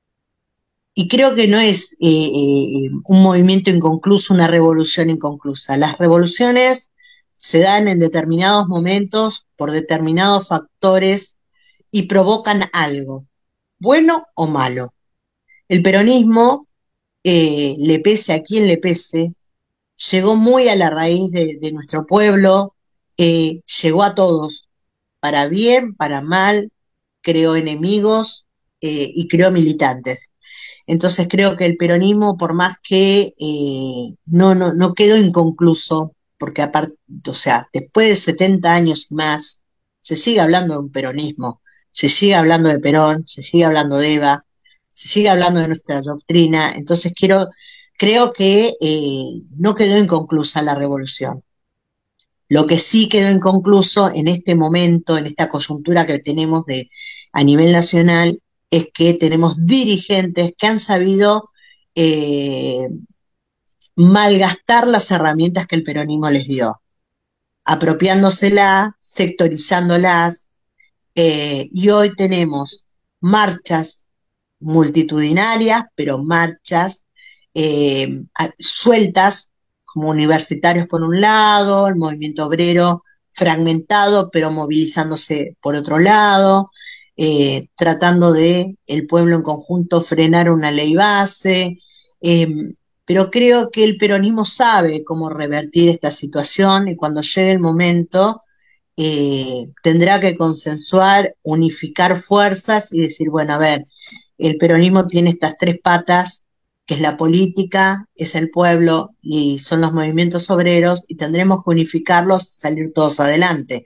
y creo que no es eh, eh, un movimiento inconcluso, una revolución inconclusa. Las revoluciones se dan en determinados momentos por determinados factores y provocan algo, bueno o malo. El peronismo, eh, le pese a quien le pese, llegó muy a la raíz de, de nuestro pueblo, eh, llegó a todos, para bien, para mal, creó enemigos eh, y creó militantes. Entonces creo que el peronismo, por más que eh, no, no, no quedó inconcluso, porque aparte, o sea, después de setenta años y más, se sigue hablando de un peronismo, se sigue hablando de Perón, se sigue hablando de Eva, se sigue hablando de nuestra doctrina. Entonces quiero, creo que eh, no quedó inconclusa la revolución. Lo que sí quedó inconcluso en este momento, en esta coyuntura que tenemos de, a nivel nacional, es que tenemos dirigentes que han sabido eh, malgastar las herramientas que el peronismo les dio, apropiándoselas, sectorizándolas, eh, y hoy tenemos marchas multitudinarias, pero marchas eh, sueltas, como universitarios por un lado, el movimiento obrero fragmentado, pero movilizándose por otro lado, eh, tratando de el pueblo en conjunto frenar una ley base, eh, pero creo que el peronismo sabe cómo revertir esta situación y cuando llegue el momento eh, tendrá que consensuar, unificar fuerzas y decir, bueno, a ver, el peronismo tiene estas tres patas, que es la política, es el pueblo y son los movimientos obreros, y tendremos que unificarlos y salir todos adelante.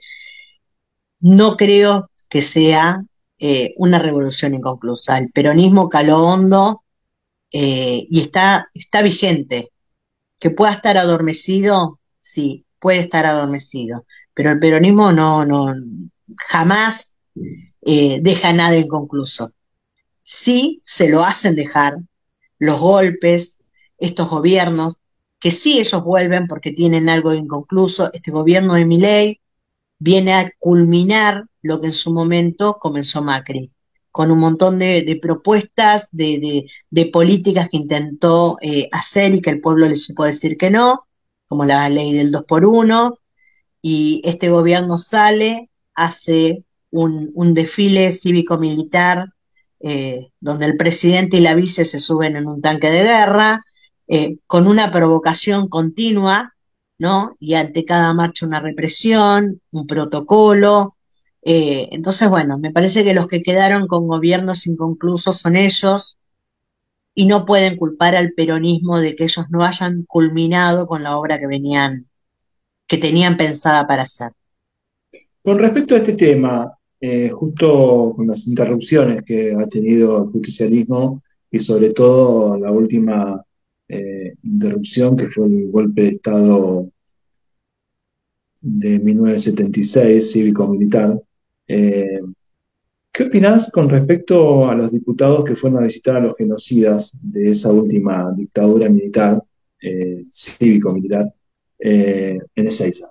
No creo que sea eh, una revolución inconclusa. El peronismo caló hondo eh, y está, está vigente. Que pueda estar adormecido, sí, puede estar adormecido, pero el peronismo no, no, jamás eh, deja nada inconcluso. Sí se lo hacen dejar los golpes, estos gobiernos, que sí ellos vuelven porque tienen algo inconcluso. Este gobierno de Milei viene a culminar lo que en su momento comenzó Macri, con un montón de, de propuestas, de, de, de, políticas que intentó eh, hacer y que el pueblo le supo decir que no, como la ley del dos por uno, y este gobierno sale, hace un, un desfile cívico-militar eh, donde el presidente y la vice se suben en un tanque de guerra, eh, con una provocación continua, ¿no? Y ante cada marcha una represión, un protocolo. Eh, entonces, bueno, me parece que los que quedaron con gobiernos inconclusos son ellos y no pueden culpar al peronismo de que ellos no hayan culminado con la obra que venían, que tenían pensada para hacer. Con respecto a este tema, eh, justo con las interrupciones que ha tenido el justicialismo y sobre todo la última eh, interrupción que fue el golpe de Estado de mil novecientos setenta y seis, cívico-militar, eh, ¿qué opinás con respecto a los diputados que fueron a visitar a los genocidas de esa última dictadura militar, eh, cívico-militar, eh, en Ezeiza?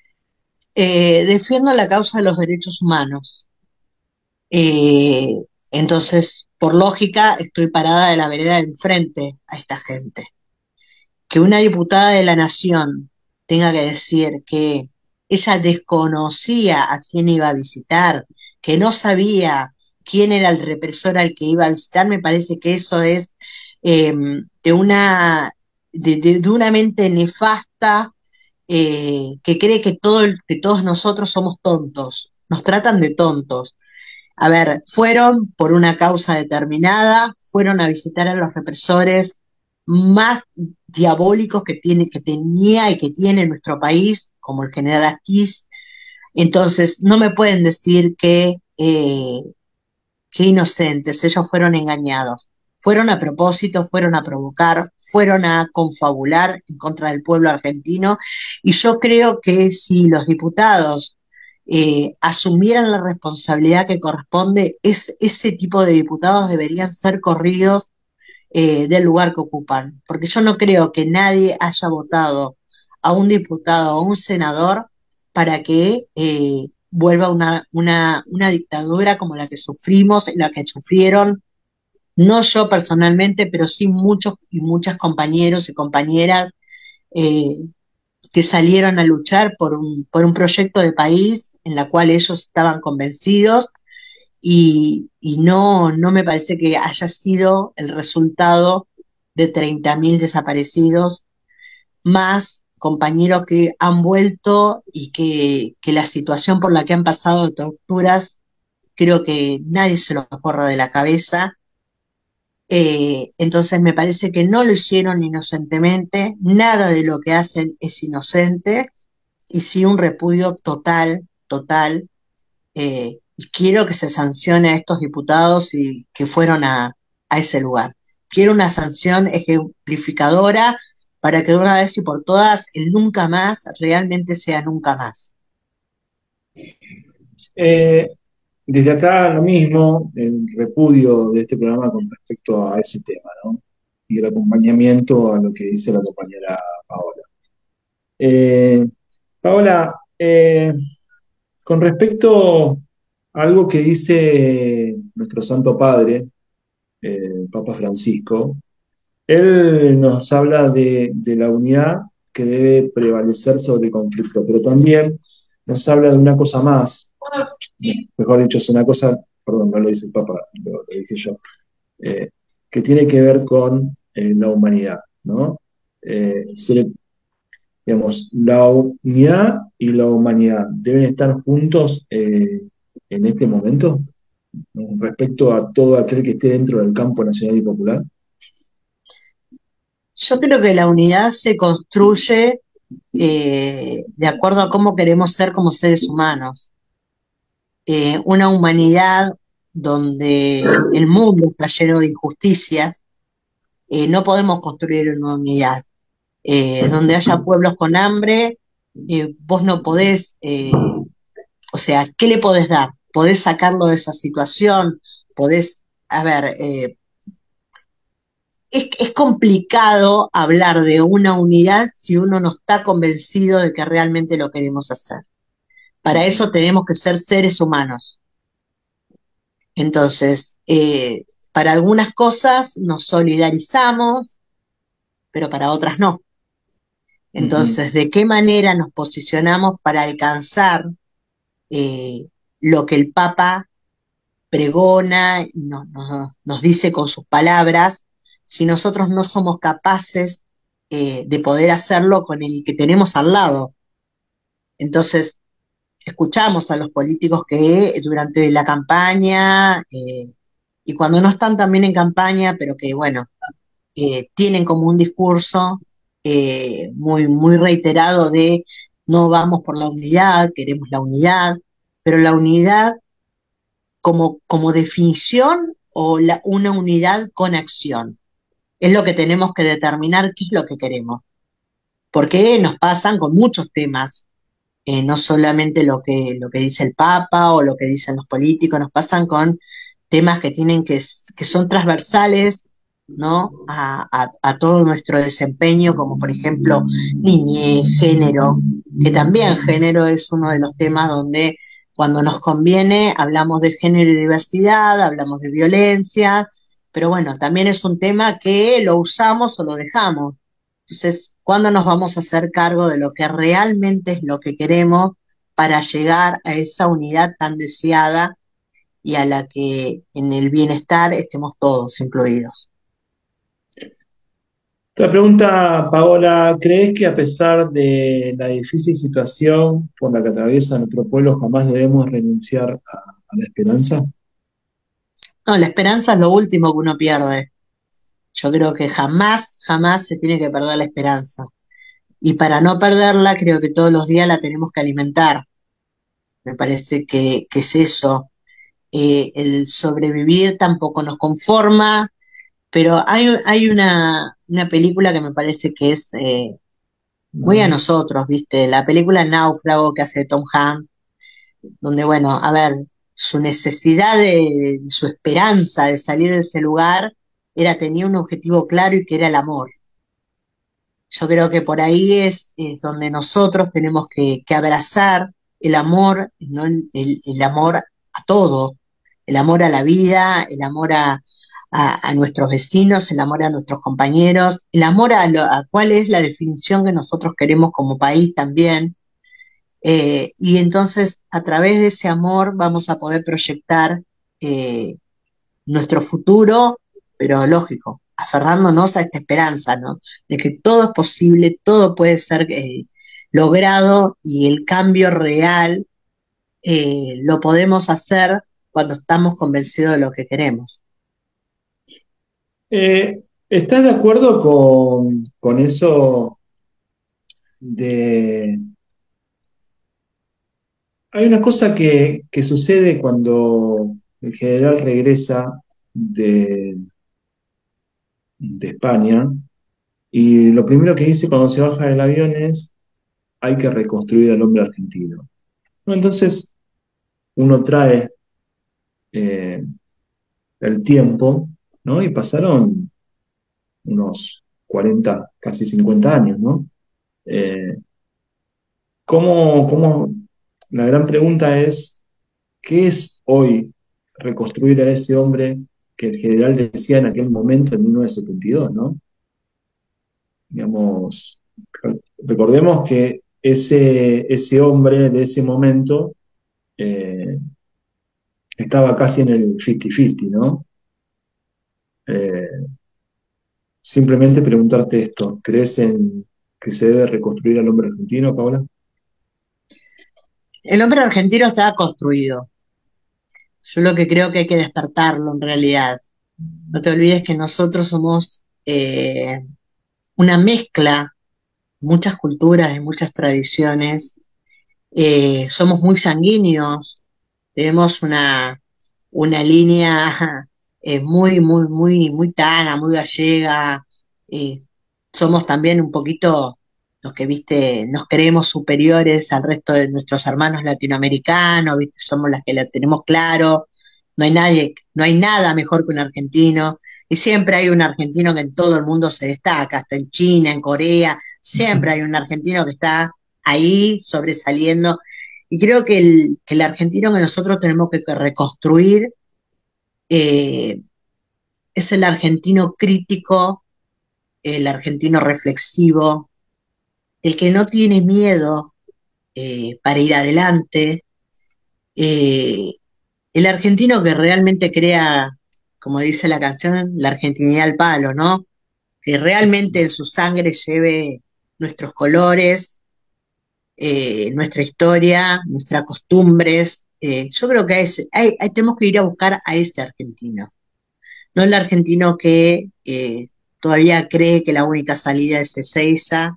Eh, defiendo la causa de los derechos humanos. Eh, Entonces, por lógica, estoy parada de la vereda de enfrente a esta gente. Que una diputada de la Nación tenga que decir que ella desconocía a quién iba a visitar, que no sabía quién era el represor al que iba a visitar, me parece que eso es eh, de, una, de, de, de una mente nefasta eh, que cree que, todo, que todos nosotros somos tontos, nos tratan de tontos. A ver, fueron por una causa determinada, fueron a visitar a los represores más diabólicos que tiene, que tenía y que tiene nuestro país, como el general Astiz. Entonces, no me pueden decir que, eh, que inocentes, ellos fueron engañados. Fueron a propósito, fueron a provocar, fueron a confabular en contra del pueblo argentino, y yo creo que si los diputados eh, asumieran la responsabilidad que corresponde, es, ese tipo de diputados deberían ser corridos Eh, del lugar que ocupan, porque yo no creo que nadie haya votado a un diputado o a un senador para que eh, vuelva una, una, una dictadura como la que sufrimos, la que sufrieron, no yo personalmente, pero sí muchos y muchas compañeros y compañeras eh, que salieron a luchar por un, por un proyecto de país en la cual ellos estaban convencidos. Y, y no, no me parece que haya sido el resultado de treinta mil desaparecidos, más compañeros que han vuelto y que, que la situación por la que han pasado de torturas, creo que nadie se lo borra de la cabeza. Eh, entonces me parece que no lo hicieron inocentemente, nada de lo que hacen es inocente, y sí un repudio total, total, eh, y quiero que se sancione a estos diputados y que fueron a, a ese lugar. Quiero una sanción ejemplificadora para que de una vez y por todas el nunca más realmente sea nunca más. Eh, desde acá lo mismo, el repudio de este programa con respecto a ese tema, ¿no? Y el acompañamiento a lo que dice la compañera Paola. Eh, Paola, eh, con respecto algo que dice nuestro Santo Padre, eh, Papa Francisco, él nos habla de, de la unidad que debe prevalecer sobre el conflicto, pero también nos habla de una cosa más, mejor dicho, es una cosa, perdón, no lo dice el Papa, lo, lo dije yo, eh, que tiene que ver con eh, la humanidad, ¿no? Eh, se, digamos, la unidad y la humanidad deben estar juntos eh, en este momento, ¿no? Respecto a todo aquel que esté dentro del campo nacional y popular. Yo creo que la unidad se construye eh, de acuerdo a cómo queremos ser como seres humanos. Eh, una humanidad donde el mundo está lleno de injusticias, eh, no podemos construir una unidad. Eh, donde haya pueblos con hambre, eh, vos no podés, eh, o sea, ¿qué le podés dar? ¿Podés sacarlo de esa situación? ¿Podés, a ver, eh, es, es complicado hablar de una unidad si uno no está convencido de que realmente lo queremos hacer. Para eso tenemos que ser seres humanos. Entonces, eh, para algunas cosas nos solidarizamos, pero para otras no. Entonces, ¿de qué manera nos posicionamos para alcanzar eh, lo que el Papa pregona, no, no, nos dice con sus palabras, si nosotros no somos capaces eh, de poder hacerlo con el que tenemos al lado? Entonces, escuchamos a los políticos que durante la campaña, eh, y cuando no están también en campaña, pero que, bueno, eh, tienen como un discurso Eh, muy, muy reiterado de no vamos por la unidad, queremos la unidad, pero la unidad como, como definición o la, una unidad con acción. Es lo que tenemos que determinar qué es lo que queremos. Porque nos pasan con muchos temas, eh, no solamente lo que, lo que dice el Papa o lo que dicen los políticos, nos pasan con temas que tienen que, que son transversales, ¿no? A, a, a todo nuestro desempeño, como por ejemplo niñez, género, que también género es uno de los temas donde cuando nos conviene hablamos de género y diversidad, hablamos de violencia, pero bueno, también es un tema que lo usamos o lo dejamos. Entonces, ¿cuándo nos vamos a hacer cargo de lo que realmente es lo que queremos para llegar a esa unidad tan deseada y a la que en el bienestar estemos todos incluidos? Otra pregunta, Paola, ¿crees que a pesar de la difícil situación por la que atraviesa nuestro pueblo, jamás debemos renunciar a, a la esperanza? No, la esperanza es lo último que uno pierde. Yo creo que jamás, jamás se tiene que perder la esperanza. Y para no perderla, creo que todos los días la tenemos que alimentar. Me parece que, que es eso. Eh, el sobrevivir tampoco nos conforma, pero hay, hay una, una película que me parece que es eh, muy a nosotros, ¿viste? La película Náufrago que hace Tom Hanks, donde, bueno, a ver, su necesidad de, su esperanza de salir de ese lugar era, tenía un objetivo claro y que era el amor. Yo creo que por ahí es, es donde nosotros tenemos que, que abrazar el amor, ¿no? el, el, el amor a todo, el amor a la vida, el amor a, a, a nuestros vecinos, el amor a nuestros compañeros, el amor a, lo, a cuál es la definición que nosotros queremos como país también. Eh, y entonces a través de ese amor vamos a poder proyectar eh, nuestro futuro, pero lógico, aferrándonos a esta esperanza, ¿no? De que todo es posible, todo puede ser eh, logrado y el cambio real eh, lo podemos hacer cuando estamos convencidos de lo que queremos. Eh, ¿Estás de acuerdo con, con eso de... Hay una cosa que, que sucede cuando el general regresa de, de España y lo primero que dice cuando se baja del avión es hay que reconstruir al hombre argentino, ¿no? Entonces uno trae eh, el tiempo, ¿no? Y pasaron unos cuarenta, casi cincuenta años, ¿no? Eh, ¿cómo, cómo, la gran pregunta es, ¿qué es hoy reconstruir a ese hombre que el general decía en aquel momento, en mil novecientos setenta y dos, ¿no? Digamos, recordemos que ese, ese hombre de ese momento eh, estaba casi en el cincuenta cincuenta, ¿no? Eh, simplemente preguntarte esto, ¿crees en que se debe reconstruir al hombre argentino, Paola? El hombre argentino está construido. Yo lo que creo que hay que despertarlo en realidad. No te olvides que nosotros somos eh, una mezcla, muchas culturas y muchas tradiciones. Eh, somos muy sanguíneos, tenemos una, una línea eh, muy, muy, muy, muy tana, muy gallega. Eh, somos también un poquito los que, viste, nos creemos superiores al resto de nuestros hermanos latinoamericanos, viste, somos las que la tenemos claro. No hay nadie, no hay nada mejor que un argentino. Y siempre hay un argentino que en todo el mundo se destaca, hasta en China, en Corea, siempre hay un argentino que está ahí sobresaliendo. Y creo que el, que el argentino que nosotros tenemos que reconstruir eh, es el argentino crítico, el argentino reflexivo, el que no tiene miedo eh, para ir adelante, eh, el argentino que realmente crea, como dice la canción, la argentinidad al palo, ¿no? Que realmente en su sangre lleve nuestros colores, eh, nuestra historia, nuestras costumbres. Eh, yo creo que es, hay, hay, tenemos que ir a buscar a ese argentino, no el argentino que eh, todavía cree que la única salida es Ezeiza,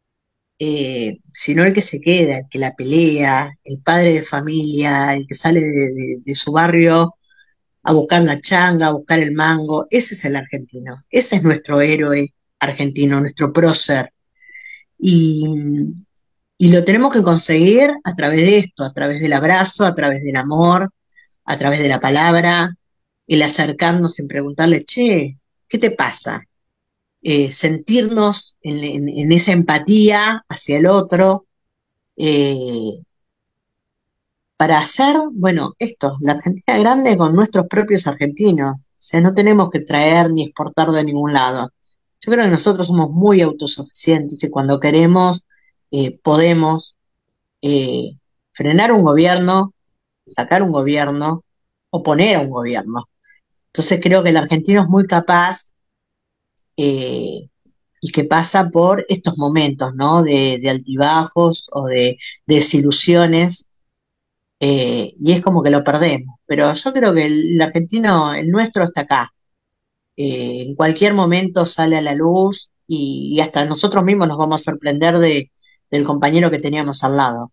eh, sino el que se queda, el que la pelea, el padre de familia, el que sale de, de, de su barrio a buscar la changa, a buscar el mango. Ese es el argentino, ese es nuestro héroe argentino, nuestro prócer. Y, y lo tenemos que conseguir a través de esto, a través del abrazo, a través del amor, a través de la palabra, el acercarnos y preguntarle, che, ¿qué te pasa? Eh, sentirnos en, en, en esa empatía hacia el otro, eh, para hacer, bueno, esto, la Argentina grande con nuestros propios argentinos. O sea, no tenemos que traer ni exportar de ningún lado. Yo creo que nosotros somos muy autosuficientes y cuando queremos, eh, podemos eh, frenar un gobierno, sacar un gobierno o poner a un gobierno. Entonces creo que el argentino es muy capaz eh, y que pasa por estos momentos, ¿no? De, de altibajos o de, de desilusiones, eh, y es como que lo perdemos. Pero yo creo que el, el argentino, el nuestro, está acá. Eh, en cualquier momento sale a la luz y, y hasta nosotros mismos nos vamos a sorprender de, del compañero que teníamos al lado.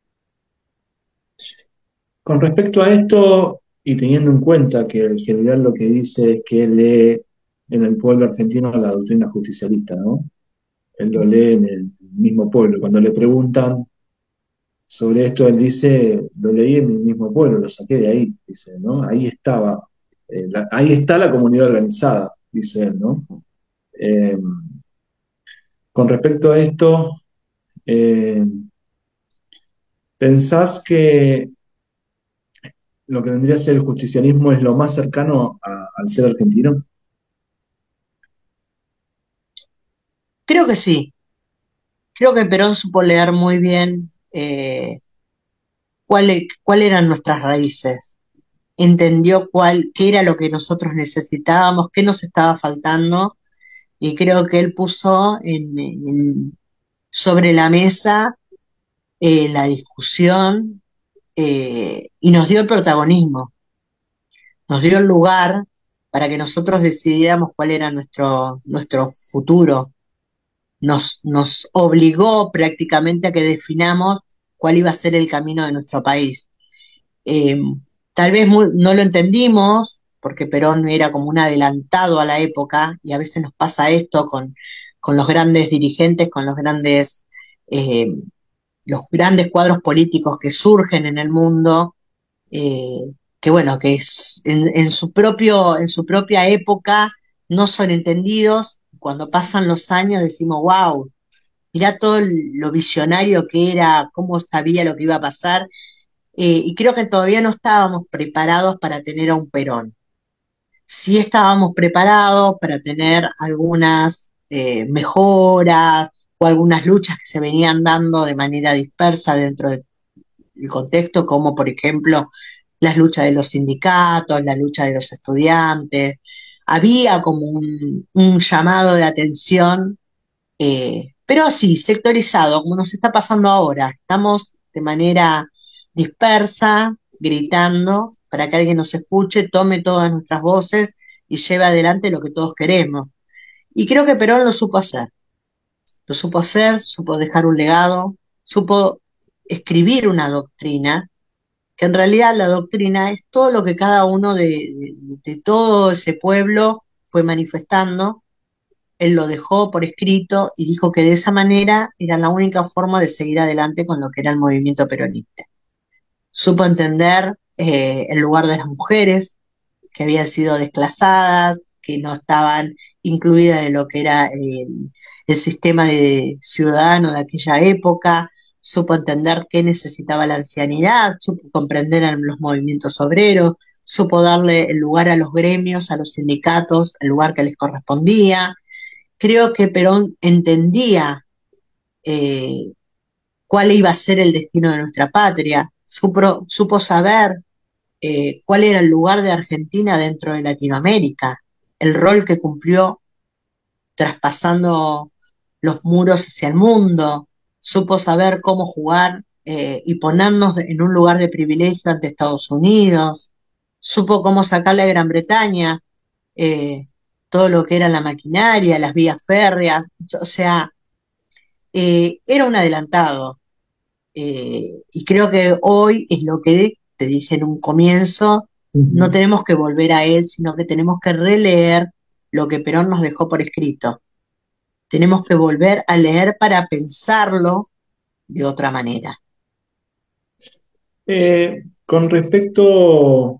Con respecto a esto, y teniendo en cuenta que el general lo que dice es que él lee en el pueblo argentino la doctrina justicialista, ¿no? Él lo lee en el mismo pueblo. Cuando le preguntan sobre esto, él dice, lo leí en mi mismo pueblo, lo saqué de ahí, dice, ¿no? Ahí estaba, eh, la- ahí está la comunidad organizada, dice él, ¿no? Eh, con respecto a esto, eh, ¿pensás que lo que vendría a ser el justicialismo es lo más cercano a- al ser argentino? Creo que sí. Creo que Perón supo leer muy bien eh, cuáles cuál eran nuestras raíces. Entendió cuál, qué era lo que nosotros necesitábamos, qué nos estaba faltando, y creo que él puso en, en- sobre la mesa eh, la discusión, eh, y nos dio el protagonismo, nos dio el lugar para que nosotros decidiéramos cuál era nuestro, nuestro futuro. Nos, nos obligó prácticamente a que definamos cuál iba a ser el camino de nuestro país. Eh, Tal vez muy- no lo entendimos, porque Perón era como un adelantado a la época, y a veces nos pasa esto con, con los grandes dirigentes, con los grandes, eh, los grandes cuadros políticos que surgen en el mundo, eh, que bueno, que es, en, en su propio, en su propia época no son entendidos, y cuando pasan los años decimos, wow, mirá todo el- lo visionario que era, cómo sabía lo que iba a pasar, eh, y creo que todavía no estábamos preparados para tener a un Perón. Sí estábamos preparados para tener algunas eh, mejoras o algunas luchas que se venían dando de manera dispersa dentro del contexto, como por ejemplo las luchas de los sindicatos, la lucha de los estudiantes. Había como un, un llamado de atención, eh, pero así, sectorizado, como nos está pasando ahora. Estamos de manera dispersa, gritando, para que alguien nos escuche, tome todas nuestras voces y lleve adelante lo que todos queremos. Y creo que Perón lo supo hacer. Lo supo hacer, supo dejar un legado, supo escribir una doctrina, que en realidad la doctrina es todo lo que cada uno de, de, de todo ese pueblo fue manifestando. Él lo dejó por escrito y dijo que de esa manera era la única forma de seguir adelante con lo que era el movimiento peronista. Supo entender eh, el lugar de las mujeres que habían sido desplazadas, que no estaban incluidas en lo que era el, el sistema de ciudadano de aquella época. Supo entender qué necesitaba la ancianidad, supo comprender a los movimientos obreros, supo darle el lugar a los gremios, a los sindicatos, el lugar que les correspondía. Creo que Perón entendía eh, cuál iba a ser el destino de nuestra patria, supo, supo saber eh, cuál era el lugar de Argentina dentro de Latinoamérica, el rol que cumplió traspasando los muros hacia el mundo, supo saber cómo jugar eh, y ponernos en un lugar de privilegio ante Estados Unidos, supo cómo sacarle a Gran Bretaña eh, todo lo que era la maquinaria, las vías férreas, o sea, eh, era un adelantado. Eh, y creo que hoy es lo que te dije en un comienzo, no tenemos que volver a él, sino que tenemos que releer lo que Perón nos dejó por escrito. Tenemos que volver a leer para pensarlo de otra manera. Eh, con respecto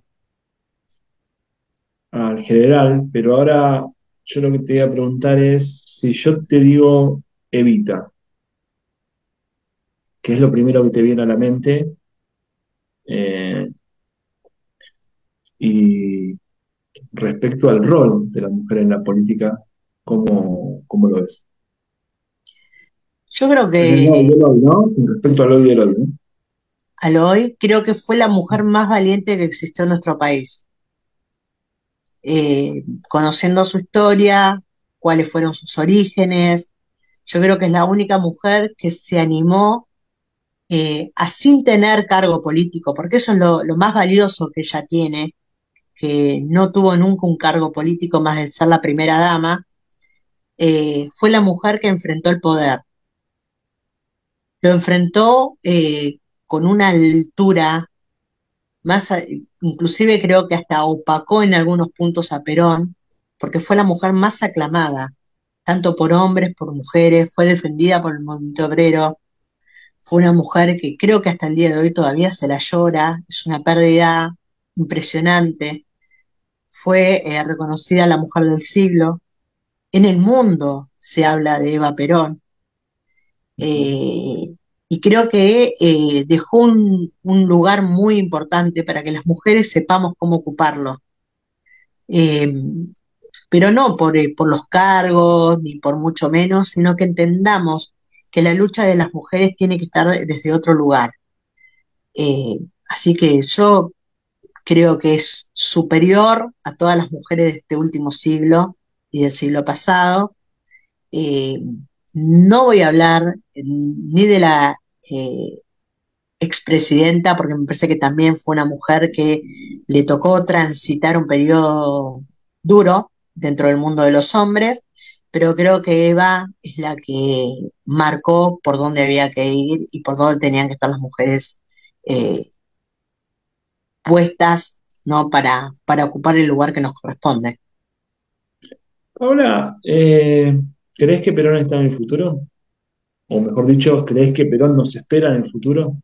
al general, pero ahora yo lo que te voy a preguntar es, si yo te digo Evita, ¿qué es lo primero que te viene a la mente? Eh, Y respecto al rol de la mujer en la política, ¿cómo, cómo lo ves? Yo creo En el hoy, que del hoy, ¿no? Con respecto al hoy del hoy, ¿no? al hoy, creo que fue la mujer más valiente que existió en nuestro país. Eh, conociendo su historia, cuáles fueron sus orígenes, yo creo que es la única mujer que se animó eh, a sin tener cargo político, porque eso es lo, lo más valioso que ella tiene, que no tuvo nunca un cargo político más de ser la primera dama, eh, fue la mujer que enfrentó el poder. Lo enfrentó eh, con una altura, más a- inclusive creo que hasta opacó en algunos puntos a Perón, porque fue la mujer más aclamada, tanto por hombres, por mujeres, fue defendida por el movimiento obrero, fue una mujer que creo que hasta el día de hoy todavía se la llora, es una pérdida impresionante, fue eh, reconocida la mujer del siglo, en el mundo se habla de Eva Perón, eh, y creo que eh, dejó un, un lugar muy importante para que las mujeres sepamos cómo ocuparlo. Eh, pero no por, eh, por los cargos, ni por mucho menos, sino que entendamos que la lucha de las mujeres tiene que estar desde otro lugar. Eh, así que yo creo que es superior a todas las mujeres de este último siglo y del siglo pasado. Eh, no voy a hablar eh, ni de la eh, expresidenta, porque me parece que también fue una mujer que le tocó transitar un periodo duro dentro del mundo de los hombres, pero creo que Eva es la que marcó por dónde había que ir y por dónde tenían que estar las mujeres eh, puestas, ¿no? Para, para ocupar el lugar que nos corresponde. Ahora, eh, ¿crees que Perón está en el futuro? O mejor dicho, ¿crees que Perón nos espera en el futuro?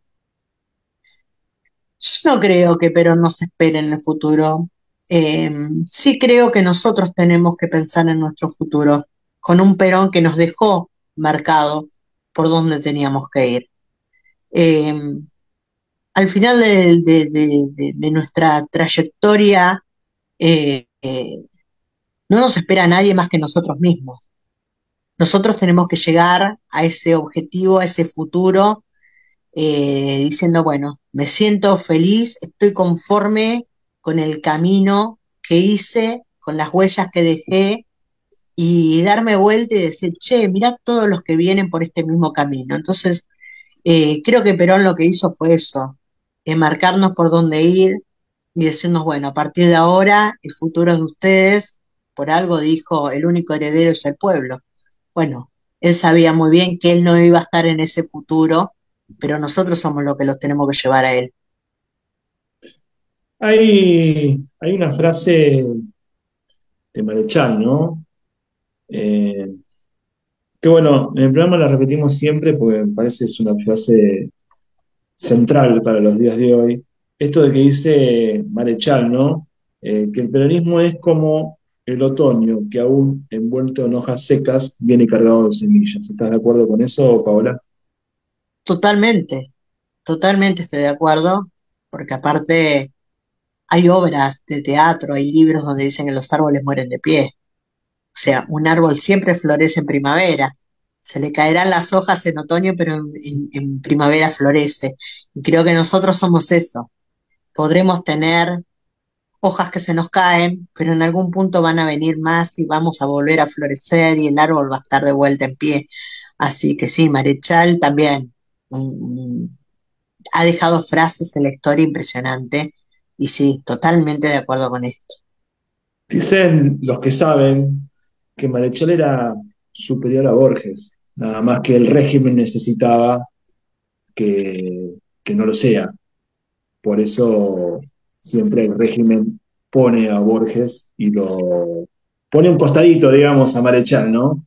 Yo no creo que Perón nos espere en el futuro. Eh, sí creo que nosotros tenemos que pensar en nuestro futuro, con un Perón que nos dejó marcado por dónde teníamos que ir. Eh, al final de, de- de- de- de nuestra trayectoria, eh, eh, no nos espera nadie más que nosotros mismos. Nosotros tenemos que llegar a ese objetivo, a ese futuro, eh, diciendo, bueno, me siento feliz, estoy conforme con el camino que hice, con las huellas que dejé, y darme vuelta y decir, che, mirá todos los que vienen por este mismo camino. Entonces, eh, creo que Perón lo que hizo fue eso, eh, marcarnos por dónde ir y decirnos, bueno, a partir de ahora el futuro es de ustedes, por algo dijo, el único heredero es el pueblo. Bueno, él sabía muy bien que él no iba a estar en ese futuro, pero nosotros somos los que los tenemos que llevar a él. Hay, hay una frase de Marechal, ¿no? Eh, que bueno, en el programa la repetimos siempre porque me parece es una frase central para los días de hoy. Esto de que dice Marechal, ¿no? Eh, que el peronismo es como el otoño, que aún envuelto en hojas secas viene cargado de semillas. ¿Estás de acuerdo con eso, Paola? Totalmente, totalmente estoy de acuerdo, porque aparte hay obras de teatro, hay libros donde dicen que los árboles mueren de pie. O sea, un árbol siempre florece en primavera. Se le caerán las hojas en otoño, pero en, en- en primavera florece. Y creo que nosotros somos eso. Podremos tener hojas que se nos caen, pero en algún punto van a venir más y vamos a volver a florecer y el árbol va a estar de vuelta en pie. Así que sí, Marechal también mm, ha dejado frases en la historia impresionante. Y sí, totalmente de acuerdo con esto. Dicen los que saben que Marechal era superior a Borges, nada más que el régimen necesitaba que, que no lo sea. Por eso siempre el régimen pone a Borges y lo pone un costadito, digamos, a Marechal, ¿no?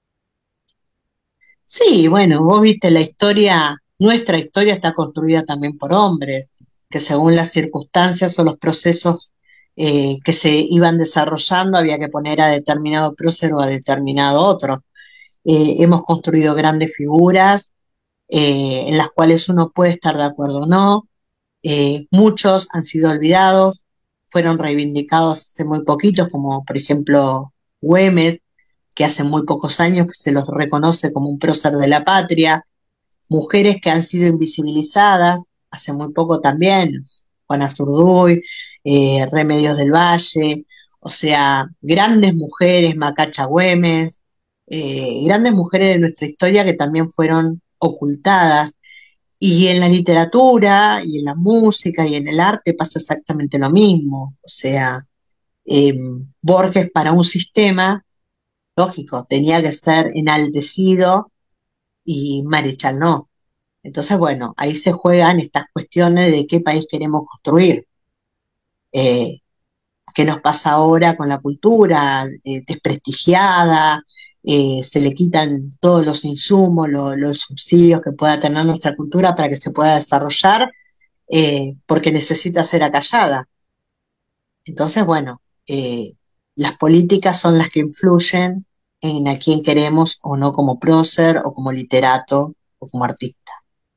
Sí, bueno, vos viste la historia, nuestra historia está construida también por hombres, que según las circunstancias o los procesos eh, que se iban desarrollando, había que poner a determinado prócer o a determinado otro. Eh, hemos construido grandes figuras eh, en las cuales uno puede estar de acuerdo o no. Eh, muchos han sido olvidados, fueron reivindicados hace muy poquitos, como por ejemplo Güemes, que hace muy pocos años que se los reconoce como un prócer de la patria, mujeres que han sido invisibilizadas hace muy poco también, Juana Zurduy, eh, Remedios del Valle, o sea, grandes mujeres, Macacha Güemes, eh, grandes mujeres de nuestra historia que también fueron ocultadas. Y en la literatura, y en la música, y en el arte pasa exactamente lo mismo. O sea, eh, Borges para un sistema, lógico, tenía que ser enaltecido y Marechal no. Entonces, bueno, ahí se juegan estas cuestiones de qué país queremos construir. Eh, ¿Qué nos pasa ahora con la cultura? Eh, desprestigiada, eh, se le quitan todos los insumos, lo, los subsidios que pueda tener nuestra cultura para que se pueda desarrollar, eh, porque necesita ser acallada. Entonces, bueno, eh, las políticas son las que influyen en a quién queremos o no como prócer, o como literato, o como artista.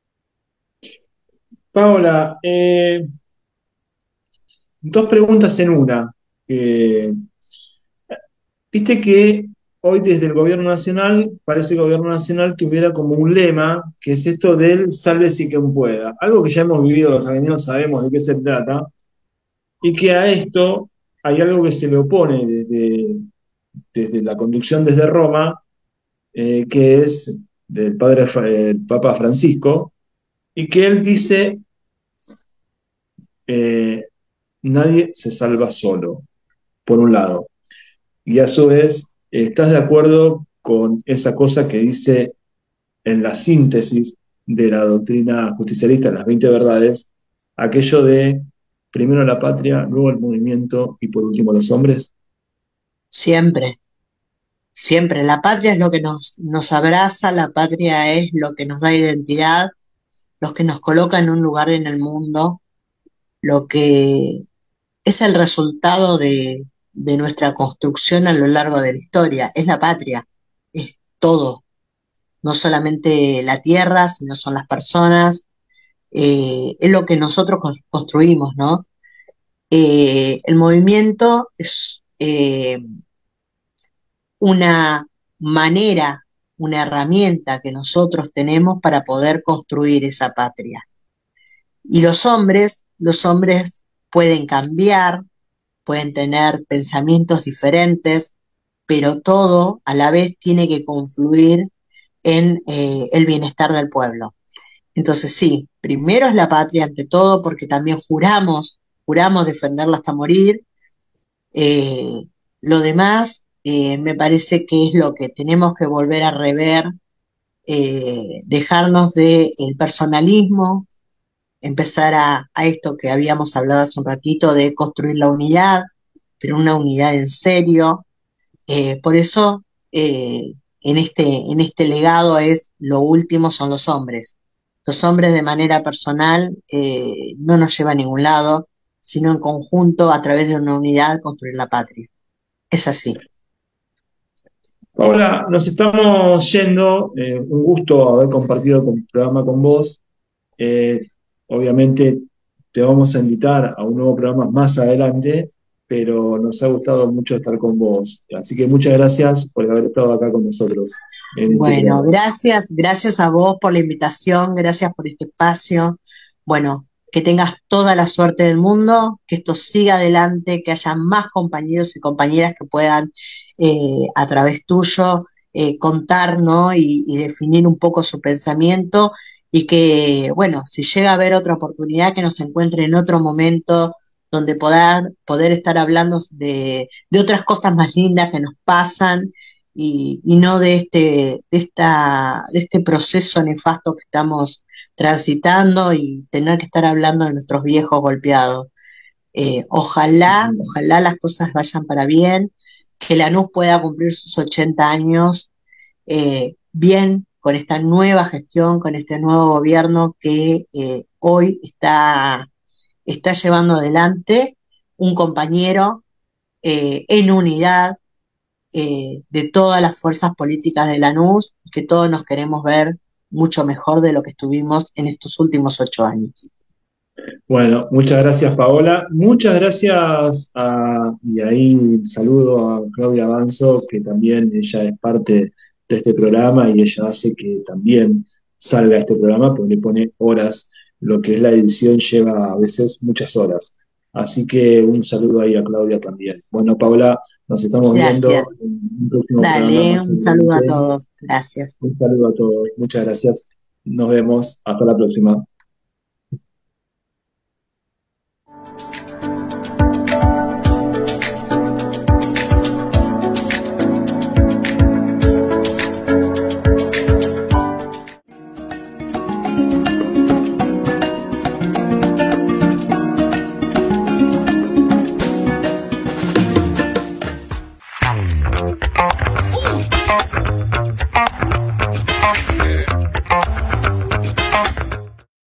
Paola, eh, dos preguntas en una. Eh, viste que hoy desde el gobierno nacional, parece que el gobierno nacional tuviera como un lema, que es esto del sálvese quien pueda. Algo que ya hemos vivido los argentinos, sabemos de qué se trata, y que a esto hay algo que se le opone desde, desde la conducción desde Roma, eh, que es del padre, el Papa Francisco, y que él dice, eh, nadie se salva solo, por un lado. Y a su vez, ¿estás de acuerdo con esa cosa que dice en la síntesis de la doctrina justicialista, las veinte verdades, aquello de primero la patria, luego el movimiento y por último los hombres? Siempre, siempre. La patria es lo que nos, nos abraza, la patria es lo que nos da identidad, lo que nos coloca en un lugar en el mundo, lo que es el resultado de, de nuestra construcción a lo largo de la historia. Es la patria, es todo. No solamente la tierra, sino son las personas, eh, es lo que nosotros construimos, ¿no? Eh, el movimiento es eh, una manera, una herramienta que nosotros tenemos para poder construir esa patria. Y los hombres, los hombres pueden cambiar, pueden tener pensamientos diferentes, pero todo a la vez tiene que confluir en eh, el bienestar del pueblo. Entonces sí, primero es la patria ante todo, porque también juramos, juramos defenderla hasta morir. Eh, lo demás eh, me parece que es lo que tenemos que volver a rever, eh, dejarnos del personalismo, empezar a, a esto que habíamos hablado hace un ratito de construir la unidad, pero una unidad en serio. Eh, por eso eh, en, este, en este legado es lo último son los hombres. Los hombres de manera personal eh, no nos lleva a ningún lado, sino en conjunto, a través de una unidad, construir la patria. Es así. Paola, nos estamos yendo. Eh, un gusto haber compartido el programa con vos. Eh, obviamente te vamos a invitar a un nuevo programa más adelante, pero nos ha gustado mucho estar con vos. Así que muchas gracias por haber estado acá con nosotros. Bueno, este gracias, gracias a vos por la invitación, gracias por este espacio. Bueno, que tengas toda la suerte del mundo, que esto siga adelante, que haya más compañeros y compañeras que puedan eh, a través tuyo eh, contar, ¿no? y, y definir un poco su pensamiento, y que, bueno, si llega a haber otra oportunidad, que nos encuentre en otro momento donde poder, poder estar hablando de, de otras cosas más lindas que nos pasan, y, y no de este, de, esta, de este proceso nefasto que estamos transitando, y tener que estar hablando de nuestros viejos golpeados. Eh, ojalá, ojalá las cosas vayan para bien, que Lanús pueda cumplir sus ochenta años eh, bien, con esta nueva gestión, con este nuevo gobierno que eh, hoy está, está llevando adelante un compañero eh, en unidad eh, de todas las fuerzas políticas de Lanús, que todos nos queremos ver mucho mejor de lo que estuvimos en estos últimos ocho años. Bueno, muchas gracias Paola, muchas gracias a, y ahí saludo a Claudia Avanzo, que también ella es parte de este programa y ella hace que también salga este programa, porque le pone horas, lo que es la edición lleva a veces muchas horas. Así que un saludo ahí a Claudia también. Bueno, Paola, nos estamos viendo Gracias. en un próximo Dale, programa. un saludo a todos. Gracias. Un saludo a todos, muchas gracias. Nos vemos, hasta la próxima.